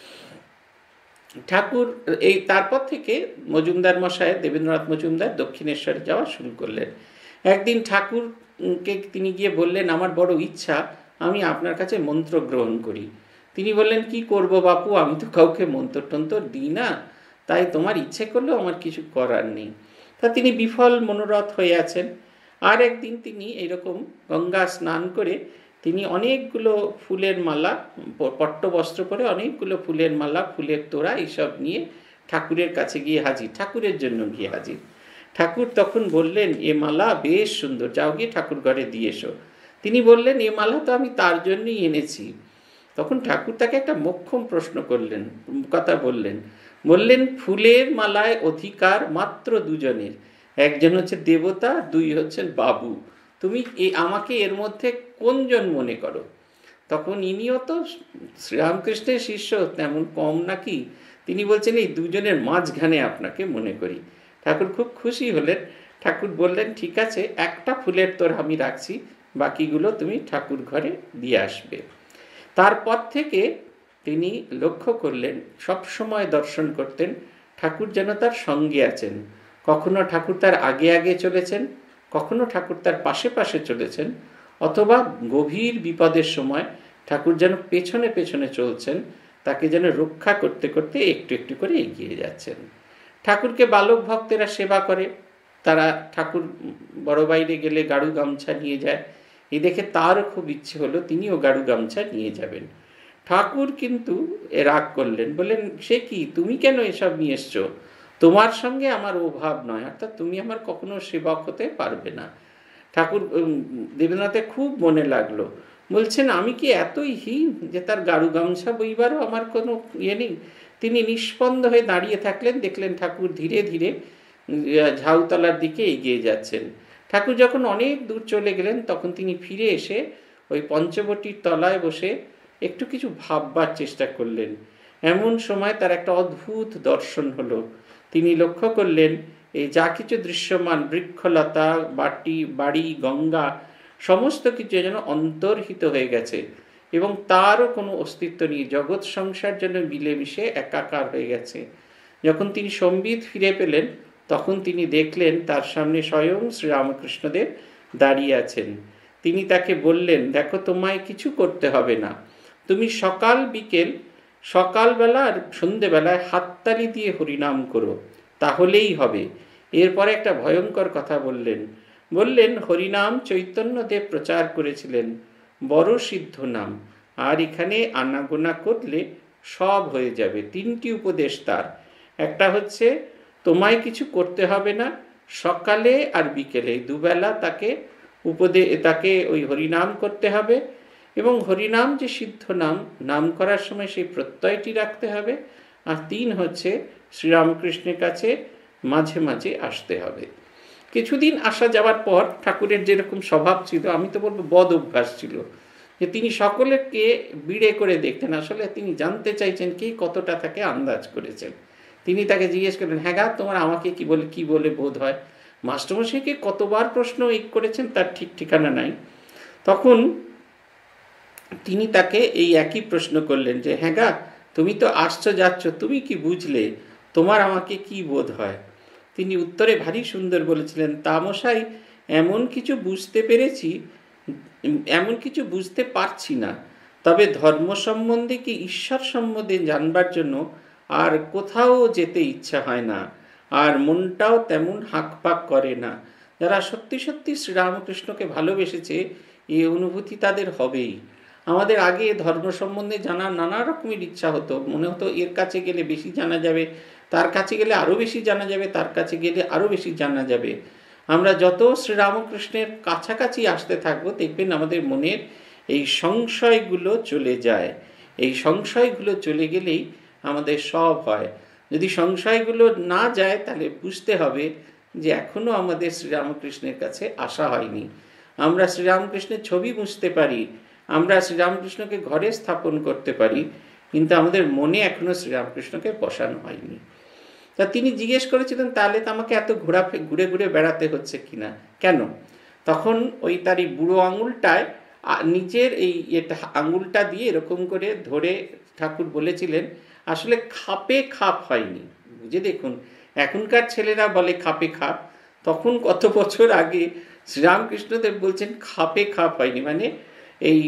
[SPEAKER 1] ঠাকুর এই তারপর থেকে মজুমদার মশাই, দেবেন্দ্রনাথ মজুমদার দক্ষিণেশ্বরে যাওয়া শুরু করলেন। একদিন ঠাকুরকে তিনি গিয়ে বললেন আমার বড় ইচ্ছা আমি আপনার কাছে মন্ত্র গ্রহণ করি। তিনি বললেন কি করব বাপু, আমি তো কাউকে মন্ত্র টন্ত্র দিই না, তাই তোমার ইচ্ছে করলেও আমার কিছু করার নেই। তা তিনি বিফল মনোরথ হয়ে আছেন। আর একদিন তিনি এইরকম গঙ্গা স্নান করে তিনি অনেকগুলো ফুলের মালা, পট্টবস্ত্র পরে অনেকগুলো ফুলের মালা, ফুলের তোড়া এইসব নিয়ে ঠাকুরের কাছে গিয়ে হাজির, ঠাকুরের জন্য গিয়ে হাজির। ঠাকুর তখন বললেন এ মালা বেশ সুন্দর, যাও গিয়ে ঠাকুর ঘরে দিয়ে এসো। তিনি বললেন এ মালা তো আমি তার জন্যই এনেছি। তখন ঠাকুর তাকে একটা মোক্ষম প্রশ্ন করলেন, কথা বললেন, বললেন ফুলের মালায় অধিকার মাত্র দুজনের, একজন হচ্ছে দেবতা, দুই হচ্ছেন বাবু, তুমি আমাকে এর মধ্যে কোনজন মনে করো? তখন ইনিও তো শ্রীরামকৃষ্ণের শিষ্য, তেমন কম নাকি? তিনি বলছেন এই দুজনের মাঝখানে আপনাকে মনে করি। ঠাকুর খুব খুশি হলেন। ঠাকুর বললেন ঠিক আছে, একটা ফুলের তোর আমি রাখছি, বাকিগুলো তুমি ঠাকুর ঘরে দিয়ে আসবে। তারপর থেকে তিনি লক্ষ্য করলেন সব সময় দর্শন করতেন ঠাকুর যেন তার সঙ্গে আছেন। কখনো ঠাকুর তার আগে আগে চলেছেন, কখনো ঠাকুর তার পাশে পাশে চলেছেন, অথবা গভীর বিপদের সময় ঠাকুর যেন পেছনে পেছনে চলছেন, তাকে যেন রক্ষা করতে করতে একটু একটু করে এগিয়ে যাচ্ছেন। ঠাকুরকে বালক ভক্তেরা সেবা করে, তারা ঠাকুর বড় বাইরে গেলে গাড়ু গামছা নিয়ে যায়। এই দেখে তারও খুব ইচ্ছে হলো তিনিও গাড়ু গামছা নিয়ে যাবেন। ঠাকুর কিন্তু রাগ করলেন, বললেন সে কি, তুমি কেন এসব নিয়ে এসছো? তোমার সঙ্গে আমার অভাব নয়, অর্থাৎ তুমি আমার কখনো সেবক হতে পারবে না। ঠাকুর দেবেন্দ্রনাথের খুব মনে লাগলো, বলছেন আমি কি এতই হীন যে তার গাড়ু গামছা বইবারও আমার কোনো ইয়ে নেই? তিনি নিষ্পন্দ হয়ে দাঁড়িয়ে থাকলেন। দেখলেন ঠাকুর ধীরে ধীরে ঝাউতলার দিকে এগিয়ে যাচ্ছেন। ঠাকুর যখন অনেক দূর চলে গেলেন তখন তিনি ফিরে এসে ওই পঞ্চবটির তলায় বসে একটু কিছু ভাববার চেষ্টা করলেন। এমন সময় তার একটা অদ্ভুত দর্শন হলো। তিনি লক্ষ্য করলেন এই যা কিছু দৃশ্যমান, বৃক্ষলতা, বাটি, বাড়ি, গঙ্গা, সমস্ত কিছু যেন অন্তর্হিত হয়ে গেছে এবং তারও কোনো অস্তিত্ব নেই। জগৎ সংসার যেন মিলেমিশে একাকার হয়ে গেছে। যখন তিনি সম্বিত ফিরে পেলেন তখন তিনি দেখলেন তার সামনে স্বয়ং শ্রীরামকৃষ্ণদেব দাঁড়িয়ে আছেন। তিনি তাকে বললেন, দেখো তোমায় কিছু করতে হবে না, তুমি সকাল বিকেল সকালবেলা আর সন্ধেবেলায় হাততালি দিয়ে হরিনাম করো, তাহলেই হবে। এরপরে একটা ভয়ঙ্কর কথা বললেন, বললেন হরিনাম চৈতন্যদেব প্রচার করেছিলেন, বড় সিদ্ধ নাম, আর এখানে আনাগোনা করলে সব হয়ে যাবে। তিনটি উপদেশ তার, একটা হচ্ছে তোমায় কিছু করতে হবে না, সকালে আর বিকেলে দুবেলা তাকে উপদে তাকে ওই হরিনাম করতে হবে, এবং হরিনাম যে সিদ্ধ নাম, নাম করার সময় সেই প্রত্যয়টি রাখতে হবে। আর তিন হচ্ছে শ্রীরামকৃষ্ণের কাছে মাঝে মাঝে আসতে হবে। কিছুদিন আসা যাওয়ার পর ঠাকুরের যেরকম স্বভাব ছিল, আমি তো বলবো বদ অভ্যাস ছিল, যে তিনি সকলকে বিড়ে করে দেখতেন। আসলে তিনি জানতে চাইছেন কে কতটা তাকে আন্দাজ করেছেন। তিনি তাকে জিজ্ঞেস করলেন, হ্যাঁ গা তোমার আমাকে কি বলে কি বলে বোধ হয়। মাস্টারমশাইকে কতবার প্রশ্ন এই করেছেন তার ঠিক ঠিকানা নাই। তখন তিনি তাকে এই একই প্রশ্ন করলেন যে, হ্যাঁ গা তুমি তো আসছো যাচ্ছ, তুমি কি বুঝলে, তোমার আমাকে কি বোধ হয়। তিনি উত্তরে ভারী সুন্দর বলেছিলেন, তামশাই এমন কিছু বুঝতে পেরেছি, এমন কিছু বুঝতে পারছি না, তবে ধর্ম সম্বন্ধে কি ঈশ্বর সম্বন্ধে জানবার জন্য আর কোথাও যেতে ইচ্ছা হয় না, আর মনটাও তেমন হাঁকপাক করে না। যারা সত্যি সত্যি শ্রীরামকৃষ্ণকে ভালোবেসেছে এই অনুভূতি তাদের হবেই। আমাদের আগে ধর্ম সম্বন্ধে জানার নানা রকমের ইচ্ছা হতো, মনে হতো এর কাছে গেলে বেশি জানা যাবে, তার কাছে গেলে আরও বেশি জানা যাবে, তার কাছে গেলে আরও বেশি জানা যাবে। আমরা যত শ্রীরামকৃষ্ণের কাছাকাছি আসতে থাকবো, দেখবেন আমাদের মনের এই সংশয়গুলো চলে যায়। এই সংশয়গুলো চলে গেলেই আমাদের সব হয়। যদি সংশয়গুলো না যায় তাহলে বুঝতে হবে যে এখনো আমাদের শ্রীরামকৃষ্ণের কাছে আসা হয়নি। আমরা শ্রীরামকৃষ্ণের ছবি বুঝতে পারি, আমরা শ্রীরামকৃষ্ণকে ঘরে স্থাপন করতে পারি, কিন্তু আমাদের মনে এখনো শ্রীরামকৃষ্ণকে বসানো হয়নি। তা তিনি জিজ্ঞেস করেছিলেন, তাহলে তো আমাকে এত ঘোরা ঘুরে ঘুরে বেড়াতে হচ্ছে কিনা, কেন? তখন ওই তার এই বুড়ো আঙুলটায় নিজের এই এটা আঙুলটা দিয়ে এরকম করে ধরে ঠাকুর বলেছিলেন, আসলে খাপে খাপ হয়নি। বুঝে দেখুন, এখনকার ছেলেরা বলে খাপে খাপ, তখন কত বছর আগে শ্রীরামকৃষ্ণদেব বলছেন খাপে খাপ হয়নি, মানে এই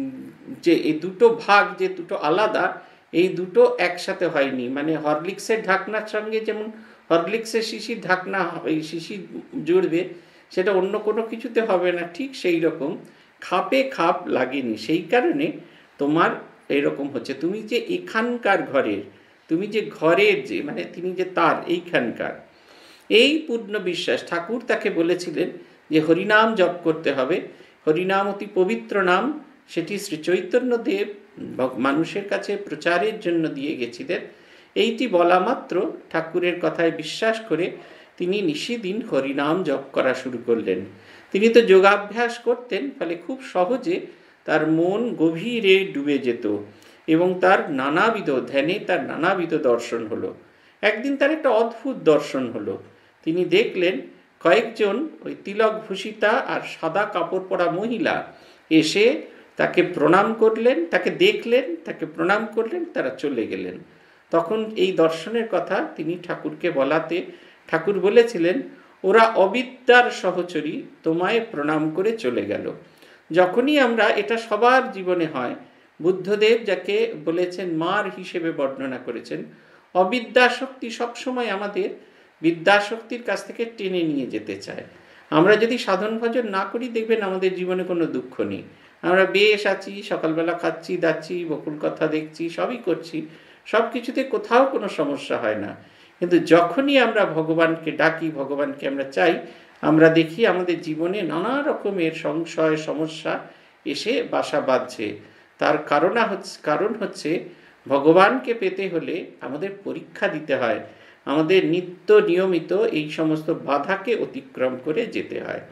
[SPEAKER 1] যে এই দুটো ভাগ যে দুটো আলাদা, এই দুটো একসাথে হয়নি। মানে হরলিক্সের ঢাকনার সঙ্গে যেমন হরলিক্সের শিশির ঢাকনা এই শিশির জুড়বে, সেটা অন্য কোনো কিছুতে হবে না, ঠিক সেই রকম খাপে খাপ লাগেনি। সেই কারণে তোমার এইরকম হচ্ছে, তুমি যে এখানকার ঘরের, তুমি যে ঘরের যে মানে তিনি যে তার এইখানকার, এই পূর্ণ বিশ্বাস ঠাকুর তাকে বলেছিলেন যে হরিনাম জপ করতে হবে। হরিনাম অতি পবিত্র নাম, সেটি শ্রী চৈতন্যদেব মানুষের কাছে প্রচারের জন্য দিয়ে গেছিলেন। এইটি বলা মাত্র ঠাকুরের কথায় বিশ্বাস করে তিনি নিশিদিন হরিনাম জপ করা শুরু করলেন। তিনি তো যোগাভ্যাস করতেন, ফলে খুব সহজে তার মন গভীরে ডুবে যেত এবং তার নানাবিধ ধ্যানে তার নানাবিধ দর্শন হলো। একদিন তার একটা অদ্ভুত দর্শন হলো। তিনি দেখলেন কয়েকজন ওই তিলক ভূষিতা আর সাদা কাপড় পরা মহিলা এসে তাকে প্রণাম করলেন, তাকে দেখলেন, তাকে প্রণাম করলেন, তারা চলে গেলেন। তখন এই দর্শনের কথা তিনি ঠাকুরকে বলাতে ঠাকুর বলেছিলেন, ওরা অবিদ্যার সহচরী, তোমায় প্রণাম করে চলে গেল। যখনই আমরা, এটা সবার জীবনে হয়, বুদ্ধদেব যাকে বলেছেন মার হিসেবে বর্ণনা করেছেন, অবিদ্যাশক্তি সবসময় আমাদের বিদ্যাশক্তির কাছ থেকে টেনে নিয়ে যেতে চায়। আমরা যদি সাধন ভজন না করি, দেখবেন আমাদের জীবনে কোনো দুঃখ নেই, আমরা বেশ আছি, সকালবেলা খাচ্ছি দাচ্ছি, বকুল কথা দেখছি, সবই করছি, সব কিছুতে কোথাও কোনো সমস্যা হয় না। কিন্তু যখনই আমরা ভগবানকে ডাকি, ভগবানকে আমরা চাই, আমরা দেখি আমাদের জীবনে নানা রকমের সংশয় সমস্যা এসে বাসা বাঁধছে। তার কারণ হচ্ছে কারণ হচ্ছে ভগবানকে পেতে হলে আমাদের পরীক্ষা দিতে হয়, আমাদের নিত্য নিয়মিত এই সমস্ত বাধাকে অতিক্রম করে যেতে হয়।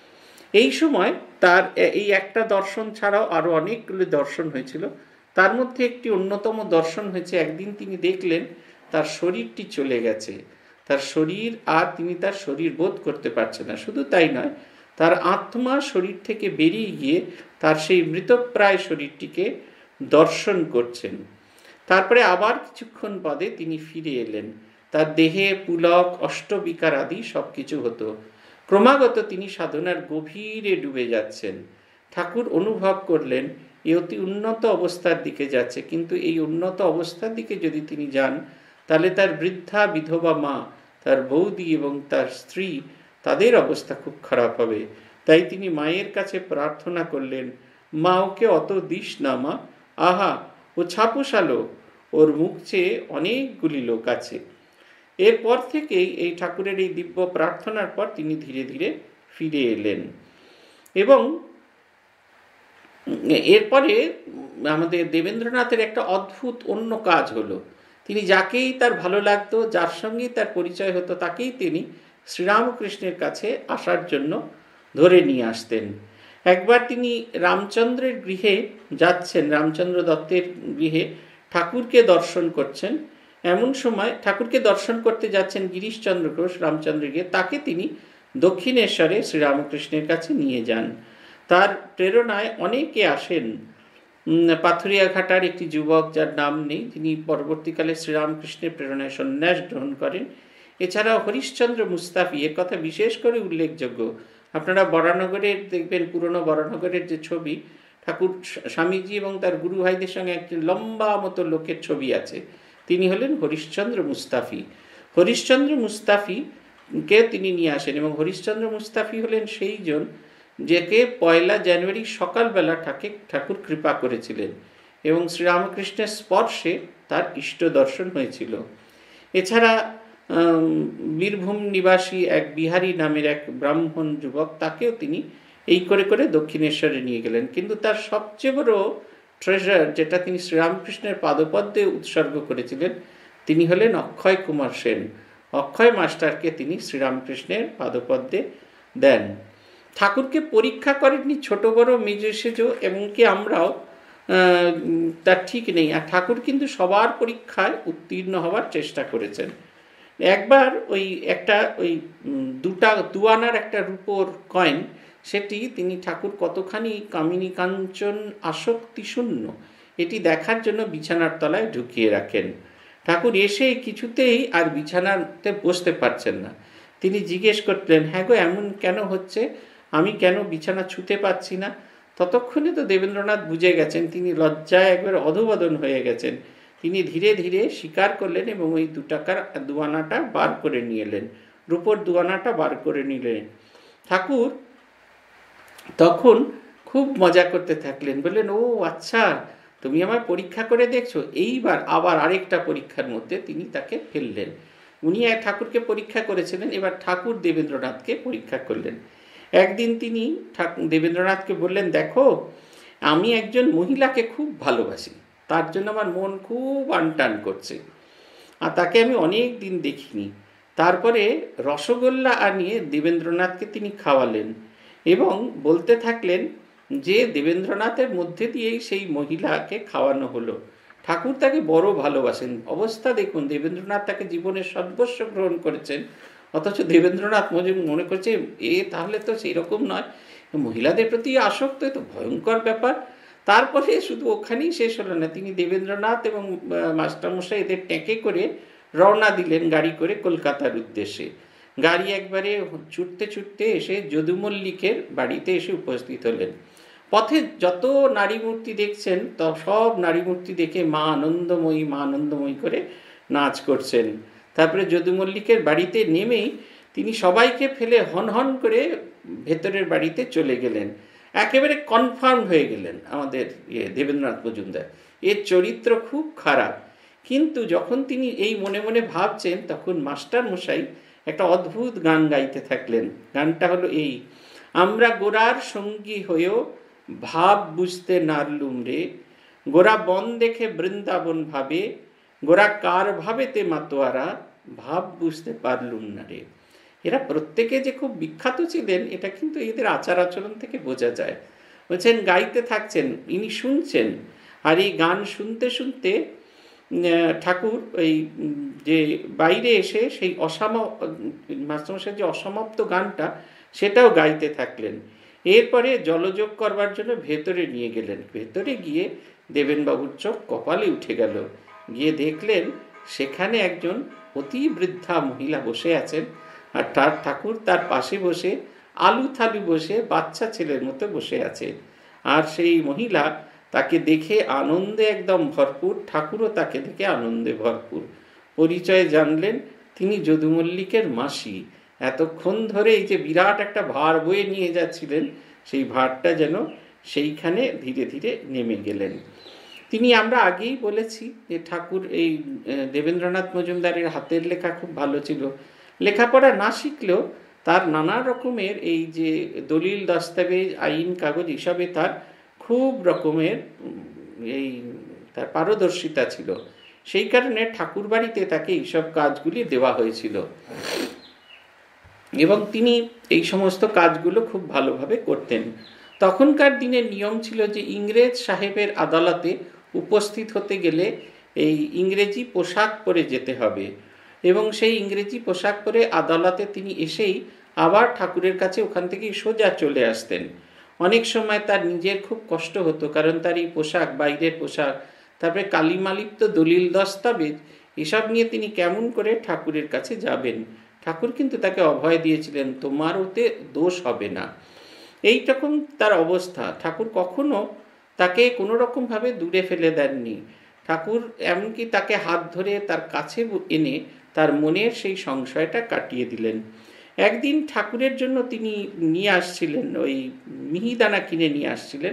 [SPEAKER 1] এই সময় তার এই একটা দর্শন ছাড়াও আরও অনেকগুলো দর্শন হয়েছিল। তার মধ্যে একটি অন্যতম দর্শন হয়েছে, একদিন তিনি দেখলেন তার শরীরটি চলে গেছে, তার শরীর আর তিনি তার শরীর বোধ করতে পারছেন না। শুধু তাই নয়, তার আত্মা শরীর থেকে বেরিয়ে গিয়ে তার সেই মৃতপ্রায় শরীরটিকে দর্শন করছেন। তারপরে আবার কিছুক্ষণ বাদে তিনি ফিরে এলেন, তার দেহে পুলক অষ্টবিকার আদি সব কিছু হতো। ক্রমাগত তিনি সাধনার গভীরে ডুবে যাচ্ছেন। ঠাকুর অনুভব করলেন এ অতি উন্নত অবস্থার দিকে যাচ্ছে, কিন্তু এই উন্নত অবস্থার দিকে যদি তিনি যান তাহলে তার বৃদ্ধা বিধবা মা, তার বৌদি এবং তার স্ত্রী, তাদের অবস্থা খুব খারাপ হবে। তাই তিনি মায়ের কাছে প্রার্থনা করলেন, মা ওকে অত দিস না মা, আহা ও ছাপোশালো, ওর মুখ চেয়ে অনেকগুলি লোক আছে। এরপর থেকেই এই ঠাকুরের এই দিব্য প্রার্থনার পর তিনি ধীরে ধীরে ফিরে এলেন। এবং এরপরে আমাদের দেবেন্দ্রনাথের একটা অদ্ভুত অন্য কাজ হলো, তিনি যাকেই তার ভালো লাগতো, যার সঙ্গেই তার পরিচয় হতো, তাকেই তিনি শ্রীরামকৃষ্ণের কাছে আসার জন্য ধরে নিয়ে আসতেন। একবার তিনি রামচন্দ্রের গৃহে যাচ্ছেন, রামচন্দ্র দত্তের গৃহে ঠাকুরকে দর্শন করছেন। এমন সময় ঠাকুরকে দর্শন করতে যাচ্ছেন গিরিশচন্দ্র ঘোষ রামচন্দ্রের গৃহে, তাকে তিনি দক্ষিণেশ্বরে শ্রীরামকৃষ্ণের কাছে নিয়ে যান। তার প্রেরণায় অনেকে আসেন। পাথুরিয়াঘাটার একটি যুবক, যার নাম নেই, তিনি পরবর্তীকালে শ্রীরামকৃষ্ণের প্রেরণায় সন্ন্যাস গ্রহণ করেন। এছাড়াও হরিশ্চন্দ্র মুস্তাফি, এর কথা বিশেষ করে উল্লেখযোগ্য। আপনারা বরানগরের দেখবেন, পুরনো বরানগরের যে ছবি, ঠাকুর স্বামীজি এবং তার গুরু ভাইদের সঙ্গে একটি লম্বা মতো লোকের ছবি আছে, তিনি হলেন হরিশ্চন্দ্র মুস্তাফি। হরিশ্চন্দ্র মুস্তাফিকে তিনি নিয়ে আসেন, এবং হরিশ্চন্দ্র মুস্তাফি হলেন সেই জন যাকে পয়লা জানুয়ারি সকালবেলা ঠাকে ঠাকুর কৃপা করেছিলেন এবং শ্রীরামকৃষ্ণের স্পর্শে তার ইষ্ট দর্শন হয়েছিল। এছাড়া বীরভূম নিবাসী এক বিহারী নামের এক ব্রাহ্মণ যুবক, তাকেও তিনি এই করে করে দক্ষিণেশ্বরে নিয়ে গেলেন। কিন্তু তার সবচেয়ে বড় ট্রেজার, যেটা তিনি শ্রীরামকৃষ্ণের পাদপদ্মে উৎসর্গ করেছিলেন, তিনি হলেন অক্ষয় কুমার সেন। অক্ষয় মাস্টারকে তিনি শ্রীরামকৃষ্ণের পাদপদ্মে দেন। ঠাকুরকে পরীক্ষা করেননি ছোট বড় মেজো সেজো, এমনকি আমরাও, তার ঠিক নেই। আর ঠাকুর কিন্তু সবার পরীক্ষায় উত্তীর্ণ হওয়ার চেষ্টা করেছেন। একবার ওই একটা ওই দুটা দুয়ানার একটা রূপোর কয়েন, সেটি তিনি ঠাকুর কতখানি কামিনী কাঞ্চন আসক্তি শূন্য, এটি দেখার জন্য বিছানার তলায় ঢুকিয়ে রাখেন। ঠাকুর এসে কিছুতেই আর বিছানাতে বসতে পারছেন না। তিনি জিজ্ঞেস করলেন, হ্যাঁ গো, এমন কেন হচ্ছে, আমি কেন বিছানা ছুঁতে পাচ্ছি না? ততক্ষণে তো দেবেন্দ্রনাথ বুঝে গেছেন, তিনি লজ্জায় একবার অধোবদন হয়ে গেছেন। তিনি ধীরে ধীরে স্বীকার করলেন এবং ওই দু টাকার দুয়ানাটা বার করে নিয়ে এলেন, রূপোর দুয়ানাটা বার করে নিলেন। ঠাকুর তখন খুব মজা করতে থাকলেন, বললেন, ও আচ্ছা, তুমি আমার পরীক্ষা করে দেখছো। এইবার আবার আরেকটা পরীক্ষার মধ্যে তিনি তাকে ফেললেন। উনি এক ঠাকুরকে পরীক্ষা করেছিলেন, এবার ঠাকুর দেবেন্দ্রনাথকে পরীক্ষা করলেন। একদিন তিনি দেবেন্দ্রনাথকে বললেন, দেখো, আমি একজন মহিলাকে খুব ভালোবাসি, তার জন্য আমার মন খুব আনটান করছে, আর তাকে আমি অনেক দিন দেখিনি। তারপরে রসগোল্লা আনিয়ে দেবেন্দ্রনাথকে তিনি খাওয়ালেন এবং বলতে থাকলেন যে দেবেন্দ্রনাথের মধ্যে দিয়েই সেই মহিলাকে খাওয়ানো হলো। ঠাকুর তাকে বড় ভালোবাসেন। অবস্থা দেখুন, দেবেন্দ্রনাথ তাকে জীবনের সর্বস্ব গ্রহণ করেছেন, অথচ দেবেন্দ্রনাথ মনে করছে এ তাহলে তো সেই রকম নয়, মহিলাদের প্রতি আসক্ত, তো ভয়ঙ্কর ব্যাপার। তারপরে শুধু ওখানেই শেষ হলো না, তিনি দেবেন্দ্রনাথ এবং মাস্টারমশাই এদের ট্যাঁকে করে রওনা দিলেন গাড়ি করে কলকাতার উদ্দেশ্যে। গাড়ি একবারে ছুটতে ছুটতে এসে যদুমল্লিকের বাড়িতে এসে উপস্থিত হলেন। পথে যত নারী মূর্তি দেখছেন, তো সব নারী মূর্তি দেখে মা আনন্দময়ী মা আনন্দময়ী করে নাচ করছেন। তারপরে যদুমল্লিকের বাড়িতে নেমেই তিনি সবাইকে ফেলে হন হন করে ভেতরের বাড়িতে চলে গেলেন। একেবারে কনফার্ম হয়ে গেলেন আমাদের ইয়ে দেবেন্দ্রনাথ মজুমদার, এর চরিত্র খুব খারাপ। কিন্তু যখন তিনি এই মনে মনে ভাবছেন, তখন মাস্টার মশাই একটা অদ্ভুত গান গাইতে থাকলেন। গানটা হলো এই, আমরা গোরার সঙ্গী হয়েও ভাব বুঝতে নারলুম রে, গোরা বন দেখে বৃন্দাবন ভাবে, গোরা কার ভাবেতে মাতোয়ারা, ভাব বুঝতে পারলুম না রে। এরা প্রত্যেকে যে খুব বিখ্যাত ছিলেন, এটা কিন্তু এদের আচার আচরণ থেকে বোঝা যায়। বলছেন গাইতে থাকছেন, ইনি শুনছেন, আর এই গান শুনতে শুনতে ঠাকুর ওই যে বাইরে এসে সেই অসাম মাস্টারমশাইয়ের যে অসমাপ্ত গানটা, সেটাও গাইতে থাকলেন। এরপরে জলযোগ করবার জন্য ভেতরে নিয়ে গেলেন। ভেতরে গিয়ে দেবেনবাবুর চোখ কপালে উঠে গেল। গিয়ে দেখলেন সেখানে একজন অতি বৃদ্ধা মহিলা বসে আছেন, আর তার ঠাকুর তার পাশে বসে আলু থালু বসে বাচ্চা ছেলের মতো বসে আছে। আর সেই মহিলা তাকে দেখে আনন্দে একদম ভরপুর, ঠাকুরও তাকে দেখে আনন্দে ভরপুর। পরিচয় জানলেন তিনি যদু মল্লিকের মাসি। এতক্ষণ ধরে এই যে বিরাট একটা ভার বয়ে নিয়ে যাচ্ছিলেন, সেই ভারটা যেন সেইখানে ধীরে ধীরে নেমে গেলেন। তিনি, আমরা আগেই বলেছি যে ঠাকুর এই দেবেন্দ্রনাথ মজুমদারের হাতের লেখা খুব ভালো ছিল। লেখাপড়া না শিখলেও তার নানা রকমের এই যে দলিল, দস্তাবেজ, আইন, কাগজ এসবে তার খুব রকমের এই তার পারদর্শিতা ছিল। সেই কারণে ঠাকুর বাড়িতে তাকে এইসব কাজগুলি দেওয়া হয়েছিল এবং তিনি এই সমস্ত কাজগুলো খুব ভালোভাবে করতেন। তখনকার দিনের নিয়ম ছিল যে ইংরেজ সাহেবের আদালতে উপস্থিত হতে গেলে এই ইংরেজি পোশাক পরে যেতে হবে এবং সেই ইংরেজি পোশাক পরে আদালতে তিনি এসেই আবার ঠাকুরের কাছে ওখান থেকেই সোজা চলে আসতেন। অনেক সময় তার নিজের খুব কষ্ট হতো, কারণ তার এই পোশাক, বাইরের পোশাক, তারপরে কালিমালিপ্ত দলিল, দস্তাবেজ এসব নিয়ে তিনি কেমন করে ঠাকুরের কাছে যাবেন। ঠাকুর কিন্তু তাকে অভয় দিয়েছিলেন, তোমার ওতে দোষ হবে না। এইরকম তার অবস্থা। ঠাকুর কখনো তাকে কোনো রকমভাবে দূরে ফেলে দেননি। ঠাকুর এমনকি তাকে হাত ধরে তার কাছে এনে তার মনের সেই সংশয়টা কাটিয়ে দিলেন। একদিন ঠাকুরের জন্য তিনি নিয়ে আসছিলেন, ওই মিহিদানা কিনে নিয়ে আসছিলেন।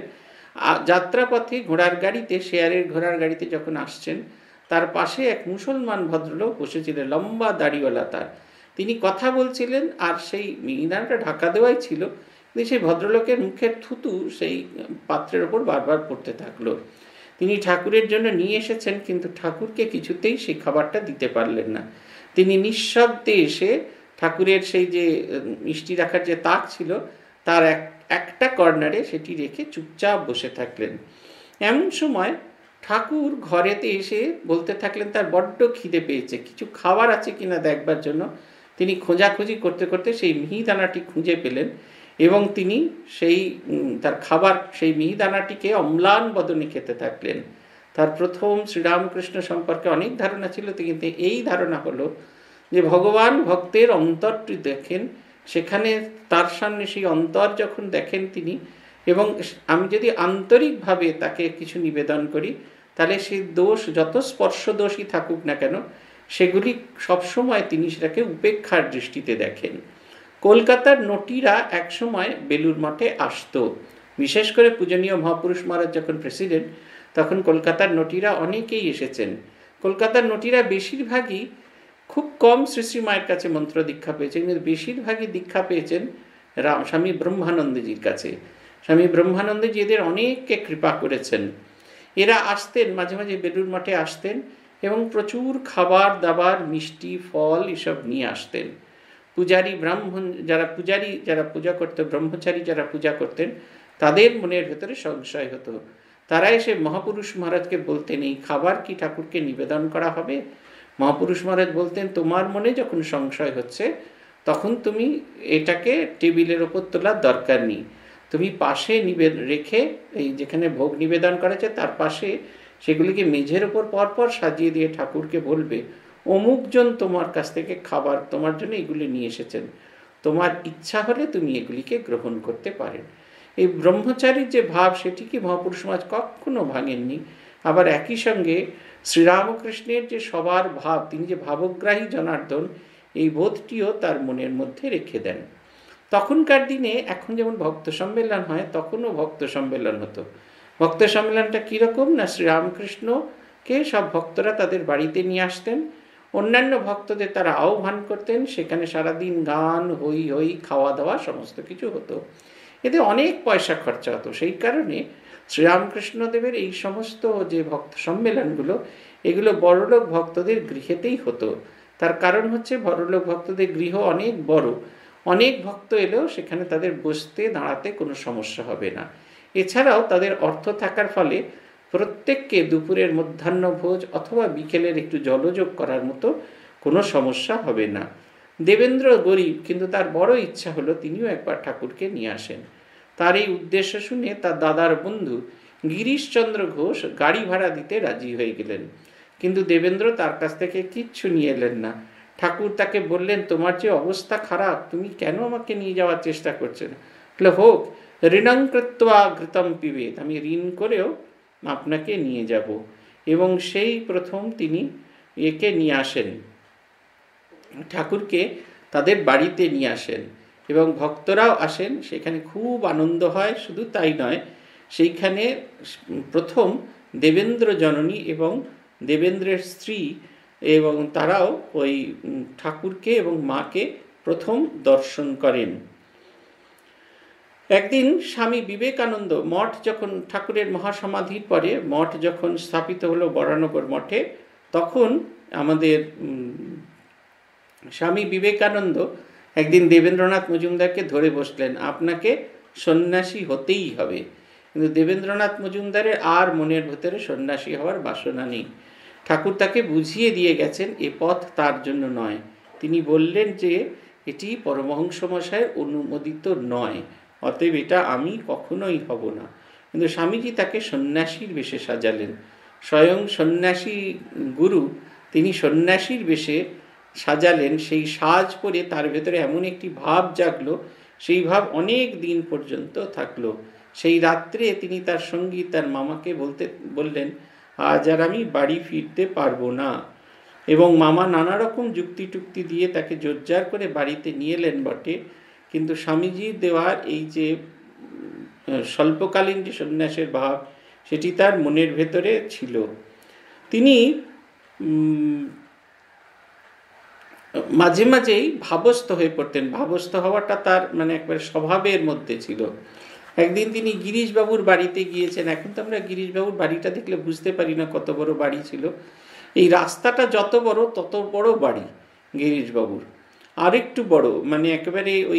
[SPEAKER 1] যাত্রাপথে ঘোড়ার গাড়িতে, শেয়ারের ঘোড়ার গাড়িতে যখন আসছেন, তার পাশে এক মুসলমান ভদ্রলোক বসেছিলেন, লম্বা দাড়িওয়ালা। তার তিনি কথা বলছিলেন আর সেই মিহিদানাটা ঢাকা দেওয়াই ছিল, কিন্তু সেই ভদ্রলোকের মুখের থুতু সেই পাত্রের ওপর বারবার পড়তে থাকলো। তিনি ঠাকুরের জন্য নিয়ে এসেছেন, কিন্তু ঠাকুরকে কিছুতেই সেই খাবারটা দিতে পারলেন না। তিনি নিঃশব্দে এসে ঠাকুরের সেই যে মিষ্টি রাখার যে তাক ছিল তার এক একটা কর্নারে সেটি রেখে চুপচাপ বসে থাকলেন। এমন সময় ঠাকুর ঘরেতে এসে বলতে থাকলেন তার বড্ড খিদে পেয়েছে, কিছু খাবার আছে কিনা দেখবার জন্য তিনি খোঁজাখুঁজি করতে করতে সেই মিহিদানাটি খুঁজে পেলেন এবং তিনি সেই তার খাবার, সেই মিহিদানাটিকে অম্লান বদনে খেতে থাকলেন। তার প্রথম শ্রীরামকৃষ্ণ সম্পর্কে অনেক ধারণা ছিল, কিন্তু এই ধারণা হলো যে ভগবান ভক্তের অন্তরটি দেখেন, সেখানে তার সামনে সেই অন্তর যখন দেখেন তিনি, এবং আমি যদি আন্তরিকভাবে তাকে কিছু নিবেদন করি, তাহলে সেই দোষ যত স্পর্শ দোষই থাকুক না কেন, সেগুলি সবসময় তিনি সেটাকে উপেক্ষার দৃষ্টিতে দেখেন। কলকাতার নটিরা একসময় বেলুর মঠে আসতো, বিশেষ করে পূজনীয় মহাপুরুষ মহারাজ যখন প্রেসিডেন্ট, তখন কলকাতার নটিরা অনেকেই এসেছেন। কলকাতার নটিরা বেশিরভাগই, খুব কম শ্রী শ্রী মায়ের কাছে মন্ত্র দীক্ষা পেয়েছেন, কিন্তু বেশিরভাগই দীক্ষা পেয়েছেন রাম স্বামী ব্রহ্মানন্দজির কাছে। স্বামী ব্রহ্মানন্দজি এদের অনেককে কৃপা করেছেন। এরা আসতেন, মাঝে মাঝে বেলুর মঠে আসতেন এবং প্রচুর খাবার দাবার, মিষ্টি, ফল এসব নিয়ে আসতেন। পূজারী ব্রাহ্মণ যারা পূজারী যারা পূজা করতো, ব্রহ্মচারী যারা পূজা করতেন, তাদের মনের ভেতরে সংশয় হতো। তারা এসে মহাপুরুষ মহারাজকে বলতেন, এই খাবার কি ঠাকুরকে নিবেদন করা হবে? মহাপুরুষ মহারাজ বলতেন, তোমার মনে যখন সংশয় হচ্ছে তখন তুমি এটাকে টেবিলের ওপর তোলার দরকার নেই, তুমি পাশে নিবেদন রেখে, এই যেখানে ভোগ নিবেদন করা যায় তার পাশে সেগুলিকে মেঝের ওপর পরপর সাজিয়ে দিয়ে ঠাকুরকে বলবে, অমুকজন তোমার কাছ থেকে খাবার তোমার জন্য এগুলি নিয়ে এসেছেন, তোমার ইচ্ছা হলে তুমি এগুলিকে গ্রহণ করতে পারেন। এই ব্রহ্মচারীর যে ভাব, সেটিকে মহাপুরুষ মহারাজ কখনো ভাঙেননি। আবার একই সঙ্গে শ্রীরামকৃষ্ণের যে সবার ভাব, তিনি যে ভাবগ্রাহী জনার্দন, এই বোধটিও তার মনের মধ্যে রেখে দেন। তখনকার দিনে এখন যেমন ভক্ত সম্মেলন হয়, তখনও ভক্ত সম্মেলন হতো। ভক্ত সম্মেলনটা কীরকম না, শ্রীরামকৃষ্ণকে সব ভক্তরা তাদের বাড়িতে নিয়ে আসতেন, অন্যান্য ভক্তদের তারা আহ্বান করতেন, সেখানে সারাদিন গান, হই হই, খাওয়া দাওয়া সমস্ত কিছু হতো। এতে অনেক পয়সা খরচা হতো। সেই কারণে শ্রীরামকৃষ্ণদেবের এই সমস্ত যে ভক্ত সম্মেলনগুলো, এগুলো বড়লোক ভক্তদের গৃহেতেই হতো। তার কারণ হচ্ছে বড়লোক ভক্তদের গৃহ অনেক বড়, অনেক ভক্ত এলেও সেখানে তাদের বসতে দাঁড়াতে কোনো সমস্যা হবে না। এছাড়াও তাদের অর্থ থাকার ফলে প্রত্যেককে দুপুরের মধ্যাহ্ন ভোজ অথবা বিকেলের একটু জলযোগ করার মতো কোনো সমস্যা হবে না। দেবেন্দ্র গরিব, কিন্তু তার বড় ইচ্ছা হলো তিনিও একবার ঠাকুরকে নিয়ে আসেন। তার এই উদ্দেশ্য শুনে তার দাদার বন্ধু গিরিশচন্দ্র ঘোষ গাড়ি ভাড়া দিতে রাজি হয়ে গেলেন, কিন্তু দেবেন্দ্র তার কাছ থেকে কিচ্ছু নিয়ে এলেন না। ঠাকুর তাকে বললেন, তোমার যে অবস্থা খারাপ, তুমি কেন আমাকে নিয়ে যাওয়ার চেষ্টা করছো না? বলে, হোক, ঋণং কৃত্বা ঘৃতম পিবেত, আমি ঋণ করেও আপনাকে নিয়ে যাব। এবং সেই প্রথম তিনি একে নিয়ে আসেন, ঠাকুরকে তাদের বাড়িতে নিয়ে আসেন এবং ভক্তরাও আসেন, সেখানে খুব আনন্দ হয়। শুধু তাই নয়, সেইখানে প্রথম দেবেন্দ্র জননী এবং দেবেন্দ্রের স্ত্রী এবং তারাও ওই ঠাকুরকে এবং মাকে প্রথম দর্শন করেন। একদিন স্বামী বিবেকানন্দ, মঠ যখন ঠাকুরের মহাসমাধির পরে মঠ যখন স্থাপিত হলো বরানগর মঠে, তখন আমাদের স্বামী বিবেকানন্দ একদিন দেবেন্দ্রনাথ মজুমদারকে ধরে বসলেন, আপনাকে সন্ন্যাসী হতেই হবে। কিন্তু দেবেন্দ্রনাথ মজুমদারের আর মনের ভেতরে সন্ন্যাসী হওয়ার বাসনা নেই। ঠাকুর তাকে বুঝিয়ে দিয়ে গেছেন এ পথ তার জন্য নয়। তিনি বললেন যে এটি পরমহংস মশায়ের অনুমোদিত নয়, অতএব এটা আমি কখনোই হব না। কিন্তু স্বামীজি তাকে সন্ন্যাসীর বেশে সাজালেন। স্বয়ং সন্ন্যাসী গুরু তিনি সন্ন্যাসীর বেশে সাজালেন। সেই সাজ পরে তার ভেতরে এমন একটি ভাব জাগলো, সেই ভাব অনেক দিন পর্যন্ত থাকলো। সেই রাত্রে তিনি তার সঙ্গী তার মামাকে বলতে বললেন, আজ আর আমি বাড়ি ফিরতে পারবো না। এবং মামা নানা রকম যুক্তি টুক্তি দিয়ে তাকে জোরজার করে বাড়িতে নিয়ে এলেন বটে, কিন্তু স্বামীজির দেওয়ার এই যে স্বল্পকালীন যে সন্ন্যাসের ভাব, সেটি তার মনের ভেতরে ছিল। তিনি মাঝে মাঝেই ভাবস্থ হয়ে পড়তেন। ভাবস্থ হওয়াটা তার মানে একবার স্বভাবের মধ্যে ছিল। একদিন তিনি গিরিশবাবুর বাড়িতে গিয়েছেন। এখন তো আমরা গিরিশবাবুর বাড়িটা দেখলে বুঝতে পারি না কত বড় বাড়ি ছিল। এই রাস্তাটা যত বড় তত বড় বাড়ি গিরিশবাবুর। আর একটু বড়, মানে একেবারে ওই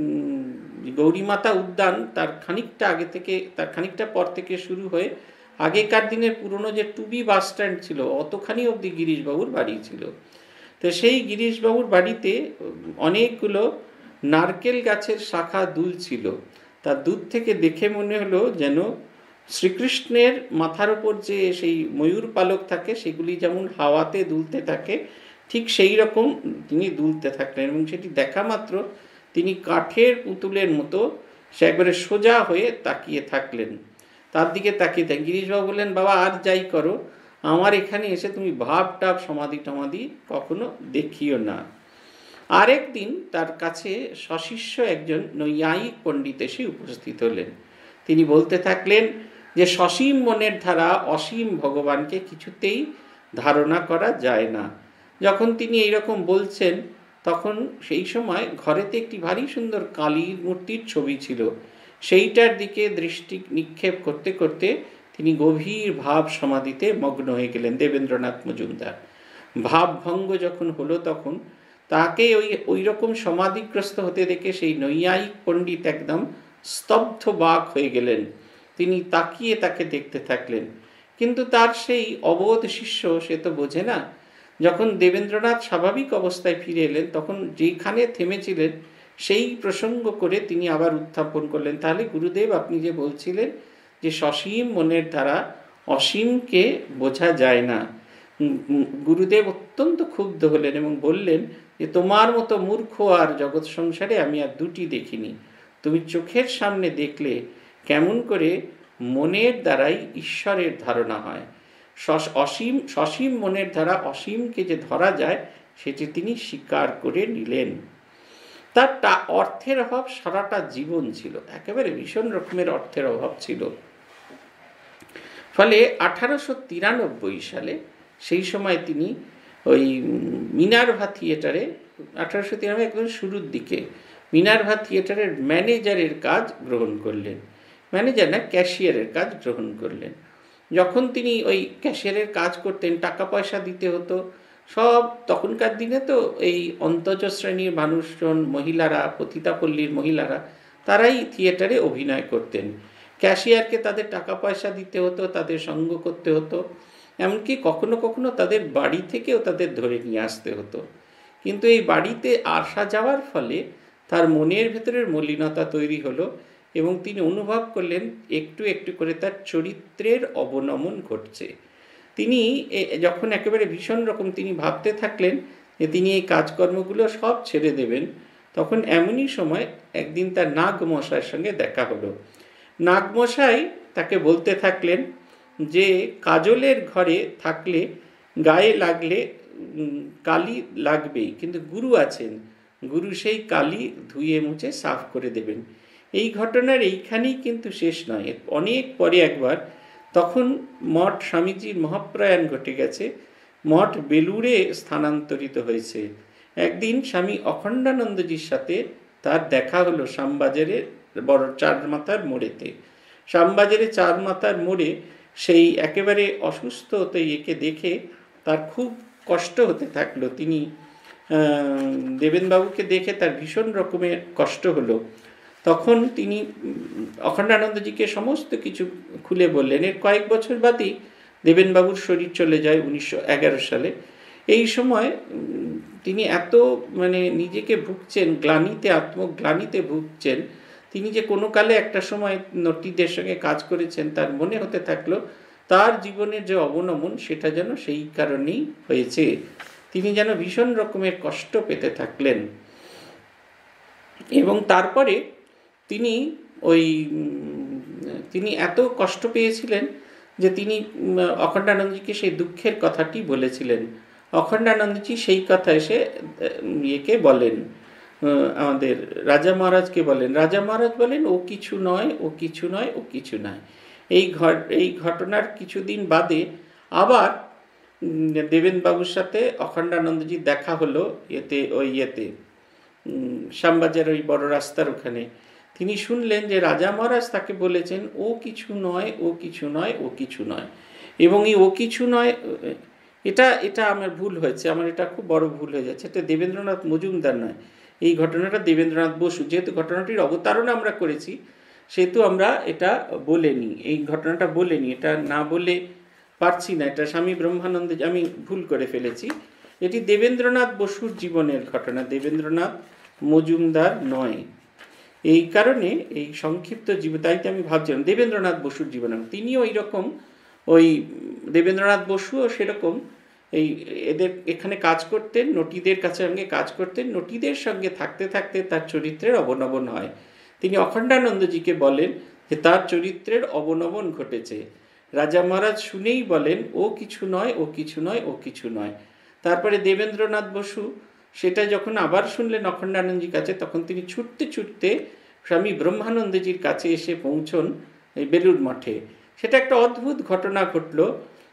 [SPEAKER 1] গৌরীমাতা উদ্যান তার খানিকটা আগে থেকে, তার খানিকটা পর থেকে শুরু হয়ে আগেকার দিনের পুরনো যে টুবি বাস স্ট্যান্ড ছিল অতখানি অবধি গিরিশবাবুর বাড়ি ছিল। তো সেই গিরিশবাবুর বাড়িতে অনেকগুলো নারকেল গাছের শাখা দুল ছিল। তার দূর থেকে দেখে মনে হলো যেন শ্রীকৃষ্ণের মাথার উপর যে সেই ময়ূর পালক থাকে সেগুলি যেমন হাওয়াতে দুলতে থাকে, ঠিক সেই রকম তিনি দুলতে থাকলেন। এবং সেটি দেখা মাত্র তিনি কাঠের পুতুলের মতো সে একবারে সোজা হয়ে তাকিয়ে থাকলেন। তার দিকে তাকিয়ে থাকেন। গিরিশবাবু বললেন, বাবা আর যাই করো, আমার এখানে এসে তুমি ভাব টাপ সমাধি টমাধি কখনো দেখিও না। আরেক দিন তার কাছে সশিষ্য একজন নৈয়ায়িক পণ্ডিত এসে উপস্থিত হলেন। তিনি বলতে থাকলেন যে সসীম মনের ধারা অসীম ভগবানকে কিছুতেই ধারণা করা যায় না। যখন তিনি এইরকম বলছেন, তখন সেই সময় ঘরেতে একটি ভারী সুন্দর কালীর মূর্তির ছবি ছিল। সেইটার দিকে দৃষ্টি নিক্ষেপ করতে করতে তিনি গভীর ভাব সমাধিতে মগ্ন হয়ে গেলেন। দেবেন্দ্রনাথ মজুমদার ভাবভঙ্গ যখন হলো, তখন তাকে ওই ওই রকম সমাধিগ্রস্ত হতে দেখে সেই নৈয়ায়িক পণ্ডিত একদম স্তব্ধ বাক হয়ে গেলেন। তিনি তাকিয়ে তাকে দেখতে থাকলেন। কিন্তু তার সেই অবোধ শিষ্য সে তো বোঝে না। যখন দেবেন্দ্রনাথ স্বাভাবিক অবস্থায় ফিরে এলেন, তখন যেখানে থেমেছিলেন সেই প্রসঙ্গ করে তিনি আবার উত্থাপন করলেন, তাহলে গুরুদেব আপনি যে বলছিলেন যে সসীম মনের দ্বারা অসীমকে বোঝা যায় না। গুরুদেব অত্যন্ত ক্ষুব্ধ হলেন এবং বললেন যে তোমার মতো মূর্খ আর জগৎ সংসারে আমি আর দুটি দেখিনি। তুমি চোখের সামনে দেখলে কেমন করে মনের দ্বারাই ঈশ্বরের ধারণা হয়। অসীম সসীম মনের দ্বারা অসীমকে যে ধরা যায় সেটি তিনি স্বীকার করে নিলেন। তার অর্থের অভাব সারাটা জীবন ছিল, একেবারে ভীষণ রকমের অর্থের অভাব ছিল। ফলে আঠারোশো তিরানব্বই সালে সেই সময় তিনি ওই মিনার্ভা থিয়েটারে, আঠারোশো তিরানব্বই একদম শুরুর দিকে মিনার্ভা থিয়েটারের ম্যানেজারের কাজ গ্রহণ করলেন। ম্যানেজার না, ক্যাশিয়ারের কাজ গ্রহণ করলেন। যখন তিনি ওই ক্যাশিয়ারের কাজ করতেন, টাকা পয়সা দিতে হতো সব। তখনকার দিনে তো এই অন্তজ শ্রেণীর মানুষজন, মহিলারা, পতিতাপল্লীর মহিলারা, তারাই থিয়েটারে অভিনয় করতেন। ক্যাশিয়ারকে তাদের টাকা পয়সা দিতে হতো, তাদের সঙ্গ করতে হতো, এমনকি কখনো কখনো তাদের বাড়ি থেকেও তাদের ধরে নিয়ে আসতে হতো। কিন্তু এই বাড়িতে আসা যাওয়ার ফলে তার মনের ভেতরের মলিনতা তৈরি হলো এবং তিনি অনুভব করলেন একটু একটু করে তার চরিত্রের অবনমন ঘটছে। তিনি যখন একেবারে ভীষণ রকম তিনি ভাবতে থাকলেন যে তিনি এই কাজকর্মগুলো সব ছেড়ে দেবেন, তখন এমনই সময় একদিন তার নাগ মশাইয়ের সঙ্গে দেখা হলো। নাগমশাই তাকে বলতে থাকলেন যে কাজলের ঘরে থাকলে গায়ে লাগলে কালি লাগবেই, কিন্তু গুরু আছেন, গুরু সেই কালি ধুয়ে মুছে সাফ করে দেবেন। এই ঘটনার এইখানেই কিন্তু শেষ নয়, অনেক পরে একবার, তখন মঠ স্বামীজির মহাপ্রয়াণ ঘটে গেছে, মঠ বেলুড়ে স্থানান্তরিত হয়েছে। একদিন স্বামী অখণ্ডানন্দজির সাথে তার দেখা হলো শ্যামবাজারে বড় চার মাথার মোড়েতে। শ্যামবাজারে চার মাথার মোড়ে সেই একেবারে অসুস্থ হতে একে দেখে তার খুব কষ্ট হতে থাকলো। তিনি দেবেনবাবুকে দেখে তার ভীষণ রকমের কষ্ট হলো। তখন তিনি অখণ্ডানন্দজিকে সমস্ত কিছু খুলে বললেন। এর কয়েক বছর বাদেই দেবেনবাবুর শরীর চলে যায় উনিশশো এগারো সালে। এই সময় তিনি এত মানে নিজেকে ভুগছেন, গ্লানিতে, আত্মগ্লানিতে ভুগছেন। তিনি যে কোনো কালে একটা সময় নটীদের সঙ্গে কাজ করেছেন তার মনে হতে থাকলো তার জীবনের যে অবনমন সেটা যেন সেই কারণেই হয়েছে। তিনি যেন ভীষণ রকমের কষ্ট পেতে থাকলেন। এবং তারপরে তিনি ওই তিনি এত কষ্ট পেয়েছিলেন যে তিনি অখণ্ডানন্দজিকে সেই দুঃখের কথাটি বলেছিলেন। অখণ্ডানন্দজি সেই কথা এসে ইয়েকে বলেন, আমাদের রাজা মহারাজকে বলেন। রাজা মহারাজ বলেন ও কিছু নয়, ও কিছু নয়, ও কিছু নয়। এই ঘট এই ঘটনার কিছুদিন বাদে আবার দেবেনবাবুর সাথে অখণ্ডানন্দজি দেখা হলো এতে ওই ইয়েতে শ্যামবাজার ওই বড় রাস্তার ওখানে। তিনি শুনলেন যে রাজা মহারাজ তাকে বলেছেন ও কিছু নয়, ও কিছু নয়, ও কিছু নয়। এবং এই ও কিছু নয়, এটা এটা আমার ভুল হয়েছে, আমার এটা খুব বড় ভুল হয়ে যাচ্ছে। এটা দেবেন্দ্রনাথ মজুমদার নয়, এই ঘটনাটা দেবেন্দ্রনাথ বসু। যেহেতু ঘটনাটির অবতারণা আমরা করেছি সেহেতু আমরা এটা বলেনি, এই ঘটনাটা বলেনি, এটা না বলে পারছি না। এটা স্বামী ব্রহ্মানন্দ, আমি ভুল করে ফেলেছি। এটি দেবেন্দ্রনাথ বসুর জীবনের ঘটনা, দেবেন্দ্রনাথ মজুমদার নয়। এই কারণে এই সংক্ষিপ্ত জীবন, তাইতে আমি ভাবছিলাম দেবেন্দ্রনাথ বসুর জীবন। তিনিও ওই রকম, ওই দেবেন্দ্রনাথ বসুও সেরকম এই এদের এখানে কাজ করতেন, নটীদের কাছে সঙ্গে কাজ করতেন। নটীদের সঙ্গে থাকতে থাকতে তার চরিত্রের অবনমন হয়। তিনি অখণ্ডানন্দজিকে বলেন যে তার চরিত্রের অবনমন ঘটেছে। রাজা মহারাজ শুনেই বলেন ও কিছু নয়, ও কিছু নয়, ও কিছু নয়। তারপরে দেবেন্দ্রনাথ বসু সেটা যখন আবার শুনলেন অখণ্ডানন্দজির কাছে, তখন তিনি ছুটতে ছুটতে স্বামী ব্রহ্মানন্দজির কাছে এসে পৌঁছন এই বেলুড় মঠে। সেটা একটা অদ্ভুত ঘটনা ঘটলো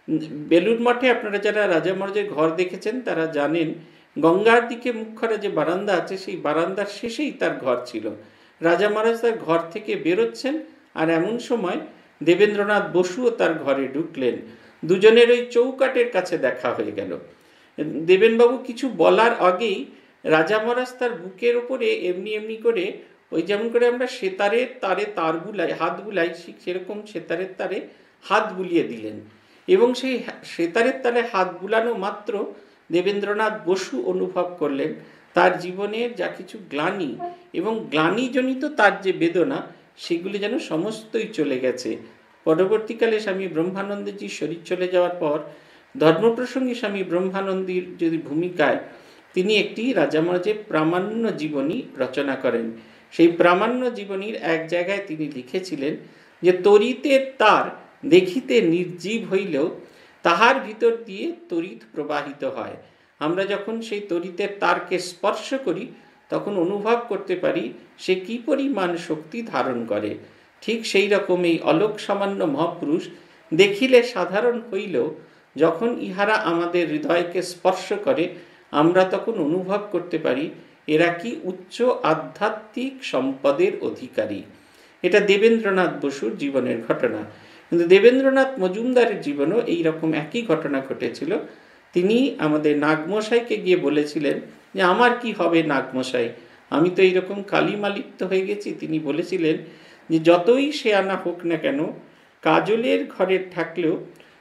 [SPEAKER 1] বেলুড় মঠে। আপনারা যারা রাজা মহারাজের ঘর দেখেছেন তারা জানেন গঙ্গার দিকে মুখ করা যে বারান্দা আছে সেই বারান্দার শেষেই তার ঘর ছিল। রাজা মহারাজ তার ঘর থেকে বেরোচ্ছেন আর এমন সময় দেবেন্দ্রনাথ বসুও তার ঘরে ঢুকলেন। দুজনের ওই চৌকাটের কাছে দেখা হয়ে গেল। দেবেনবাবু কিছু বলার আগেই রাজা মহারাজ তার বুকের ওপরে এমনি এমনি করে, ওই যেমন করে আমরা সেতারের তারে তার বুলাই, হাত বুলাই, সেরকম সেতারের তারে হাত বুলিয়ে দিলেন। এবং সেই সেতারের তারে হাত বুলানো মাত্র দেবেন্দ্রনাথ বসু অনুভব করলেন তার জীবনের যা কিছু গ্লানি এবং গ্লানিজনিত তার যে বেদনা সেগুলি যেন সমস্তই চলে গেছে। পরবর্তীকালে স্বামী ব্রহ্মানন্দজির শরীর চলে যাওয়ার পর ধর্মপ্রসঙ্গী স্বামী ব্রহ্মানন্দীর যদি ভূমিকায় তিনি একটি রাজা মহারাজের প্রামাণ্য জীবনী রচনা করেন। সেই প্রামাণ্য জীবনীর এক জায়গায় তিনি লিখেছিলেন যে তড়িতের তার দেখিতে নির্জীব হইলেও তাহার ভিতর দিয়ে তড়িৎ প্রবাহিত হয়। আমরা যখন সেই তড়িতের তারকে স্পর্শ করি তখন অনুভব করতে পারি সে কি পরিমাণ শক্তি ধারণ করে। ঠিক সেই রকম এই অলোক সামান্য মহাপুরুষ দেখিলে সাধারণ হইলেও যখন ইহারা আমাদের হৃদয়কে স্পর্শ করে আমরা তখন অনুভব করতে পারি এরা কি উচ্চ আধ্যাত্মিক সম্পদের অধিকারী। এটা দেবেন্দ্রনাথ বসুর জীবনের ঘটনা। কিন্তু দেবেন্দ্রনাথ মজুমদারের জীবনেও এইরকম একই ঘটনা ঘটেছিল। তিনি আমাদের নাগমশাইকে গিয়ে বলেছিলেন যে আমার কি হবে নাগমশাই, আমি তো এইরকম কালিমালিপ্ত হয়ে গেছি। তিনি বলেছিলেন যে যতই সে আনা হোক না কেন কাজলের ঘরে থাকলেও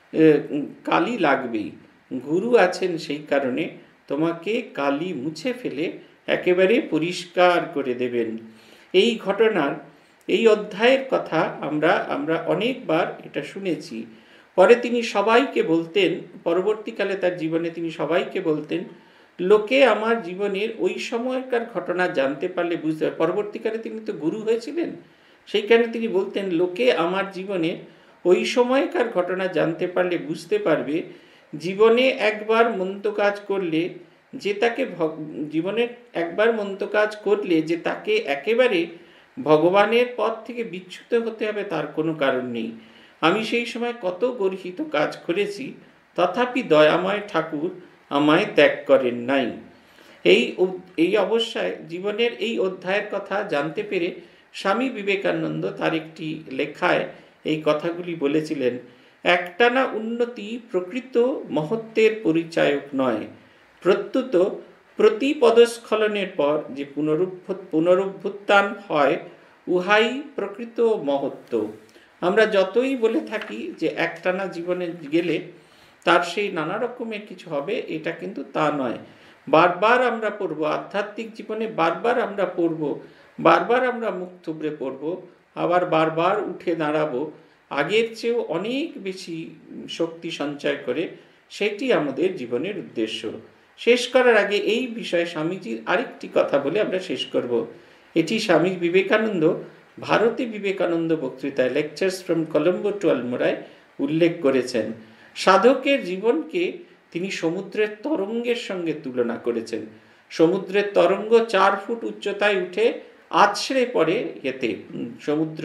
[SPEAKER 1] কালি লাগবেই, গুরু আছেন সেই কারণে তোমাকে কালি মুছে ফেলে একেবারে পরিষ্কার করে দেবেন। এই ঘটনার এই অধ্যায়ের কথা আমরা আমরা অনেকবার এটা শুনেছি। পরে তিনি সবাইকে বলতেন, পরবর্তীকালে তার জীবনে তিনি সবাইকে বলতেন লোকে আমার জীবনের ওই সময়কার ঘটনা জানতে পারলে বুঝতে পারে। পরবর্তীকালে তিনি তো গুরু হয়েছিলেন, সেইখানে তিনি বলতেন, লোকে আমার জীবনে ওই সময়কার ঘটনা জানতে পারলে বুঝতে পারবে জীবনে একবার মন্দ কাজ করলে যে তাকে জীবনে একবার মন্দ কাজ করলে যে তাকে একেবারে ভগবানের পথ থেকে বিচ্যুত হতে হবে তার কোনো কারণ নেই। আমি সেই সময় কত গর্হিত কাজ করেছি, তথাপি দয়াময় ঠাকুর আমায় ত্যাগ করেন নাই। এই এই অবস্থায় জীবনের এই অধ্যায়ের কথা জানতে পেরে স্বামী বিবেকানন্দ তার একটি লেখায় এই কথাগুলি বলেছিলেন, একটানা উন্নতি প্রকৃত মহত্বের পরিচায়ক নয়, প্রত্যুত প্রতি পদস্খলনের পর যে পুনরুত্থান পুনরুত্থান হয় উহাই প্রকৃত মহত্ব। আমরা যতই বলে থাকি যে একটানা জীবনে গেলে তার সেই নানা রকমের কিছু হবে, এটা কিন্তু তা নয়। বারবার আমরা পড়ব আধ্যাত্মিক জীবনে, বারবার আমরা পড়ব, বারবার আমরা মুখ থুবড়ে পড়ব, আবার বারবার উঠে দাঁড়াবো আগের চেয়েও অনেক বেশি শক্তি সঞ্চয় করে। সেটি আমাদের জীবনের উদ্দেশ্য। শেষ করার আগে এই বিষয়ে স্বামীজির আরেকটি কথা বলে আমরা শেষ করব। এটি স্বামী বিবেকানন্দ ভারতে বিবেকানন্দ বক্তৃতায় লেকচার্স ফ্রম কলম্বো টু আলমোড়ায় উল্লেখ করেছেন। সাধকের জীবনকে তিনি সমুদ্রের তরঙ্গের সঙ্গে তুলনা করেছেন। সমুদ্রের তরঙ্গ চার ফুট উচ্চতায় উঠে আছড়ে পড়ে এতে সমুদ্র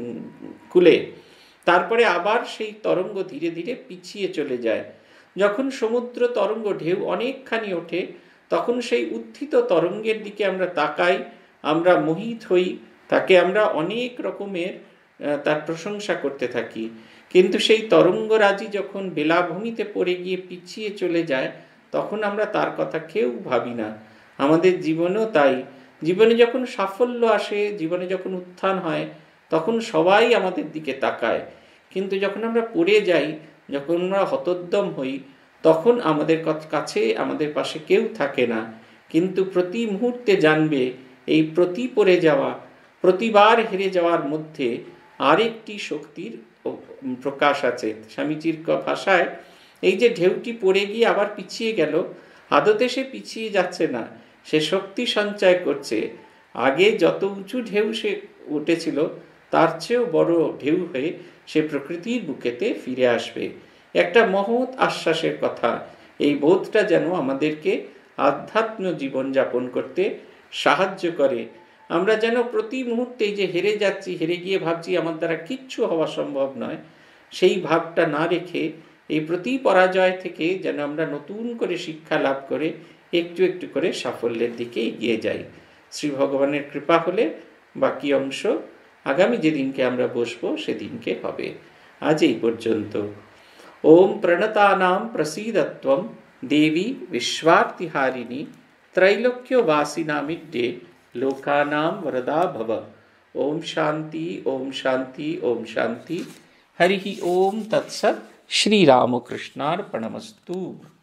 [SPEAKER 1] কূলে, তারপরে আবার সেই তরঙ্গ ধীরে ধীরে পিছিয়ে চলে যায়। যখন সমুদ্র তরঙ্গ ঢেউ অনেকখানি ওঠে, তখন সেই উত্থিত তরঙ্গের দিকে আমরা তাকাই, আমরা মোহিত হই, তাকে আমরা অনেক রকমের তার প্রশংসা করতে থাকি। কিন্তু সেই তরঙ্গরাজি যখন বেলাভূমিতে পড়ে গিয়ে পিছিয়ে চলে যায়, তখন আমরা তার কথা কেউ ভাবি না। আমাদের জীবনেও তাই। জীবনে যখন সাফল্য আসে, জীবনে যখন উত্থান হয়, তখন সবাই আমাদের দিকে তাকায়। কিন্তু যখন আমরা পড়ে যাই, যখন আমরা হতোদ্যম হই, তখন আমাদের কাছে আমাদের পাশে কেউ থাকে না। কিন্তু প্রতি মুহূর্তে জানবে এই প্রতি পড়ে যাওয়া, প্রতিবার হেরে যাওয়ার মধ্যে আরেকটি শক্তির প্রকাশ আছে। স্বামীজির ভাষায় এই যে ঢেউটি পড়ে গিয়ে আবার পিছিয়ে গেল, আদতে সে পিছিয়ে যাচ্ছে না, সে শক্তি সঞ্চয় করছে। আগে যত উঁচু ঢেউ সে উঠেছিল তার চেয়েও বড় ঢেউ হয়ে সে প্রকৃতির বুকেতে ফিরে আসবে। একটা মহৎ আশ্বাসের কথা। এই বোধটা যেন আমাদেরকে আধ্যাত্ম জীবন যাপন করতে সাহায্য করে। আমরা যেন প্রতি মুহূর্তে যে হেরে যাচ্ছি, হেরে গিয়ে ভাবছি আমার দ্বারা কিচ্ছু হওয়া সম্ভব নয়, সেই ভাবটা না রেখে এই প্রতি পরাজয় থেকে যেন আমরা নতুন করে শিক্ষা লাভ করে একটু একটু করে সাফল্যের দিকে এগিয়ে যাই। শ্রী ভগবানের কৃপা হলে বাকি অংশ আগামী যেদিনকে আমরা বসবো সেদিনকে হবে। আজ এই পর্যন্ত। ওম প্রণতানাম প্রসীদত্বম দেবী বিশ্বার্তিহারিণী त्रैलोक्यवासिनामिड्डे लोकानां वरदा भव। ओम शांति ओम शांति ओम शांति। हरि ओम तत्सत्। श्री रामकृष्णार्पणमस्तु।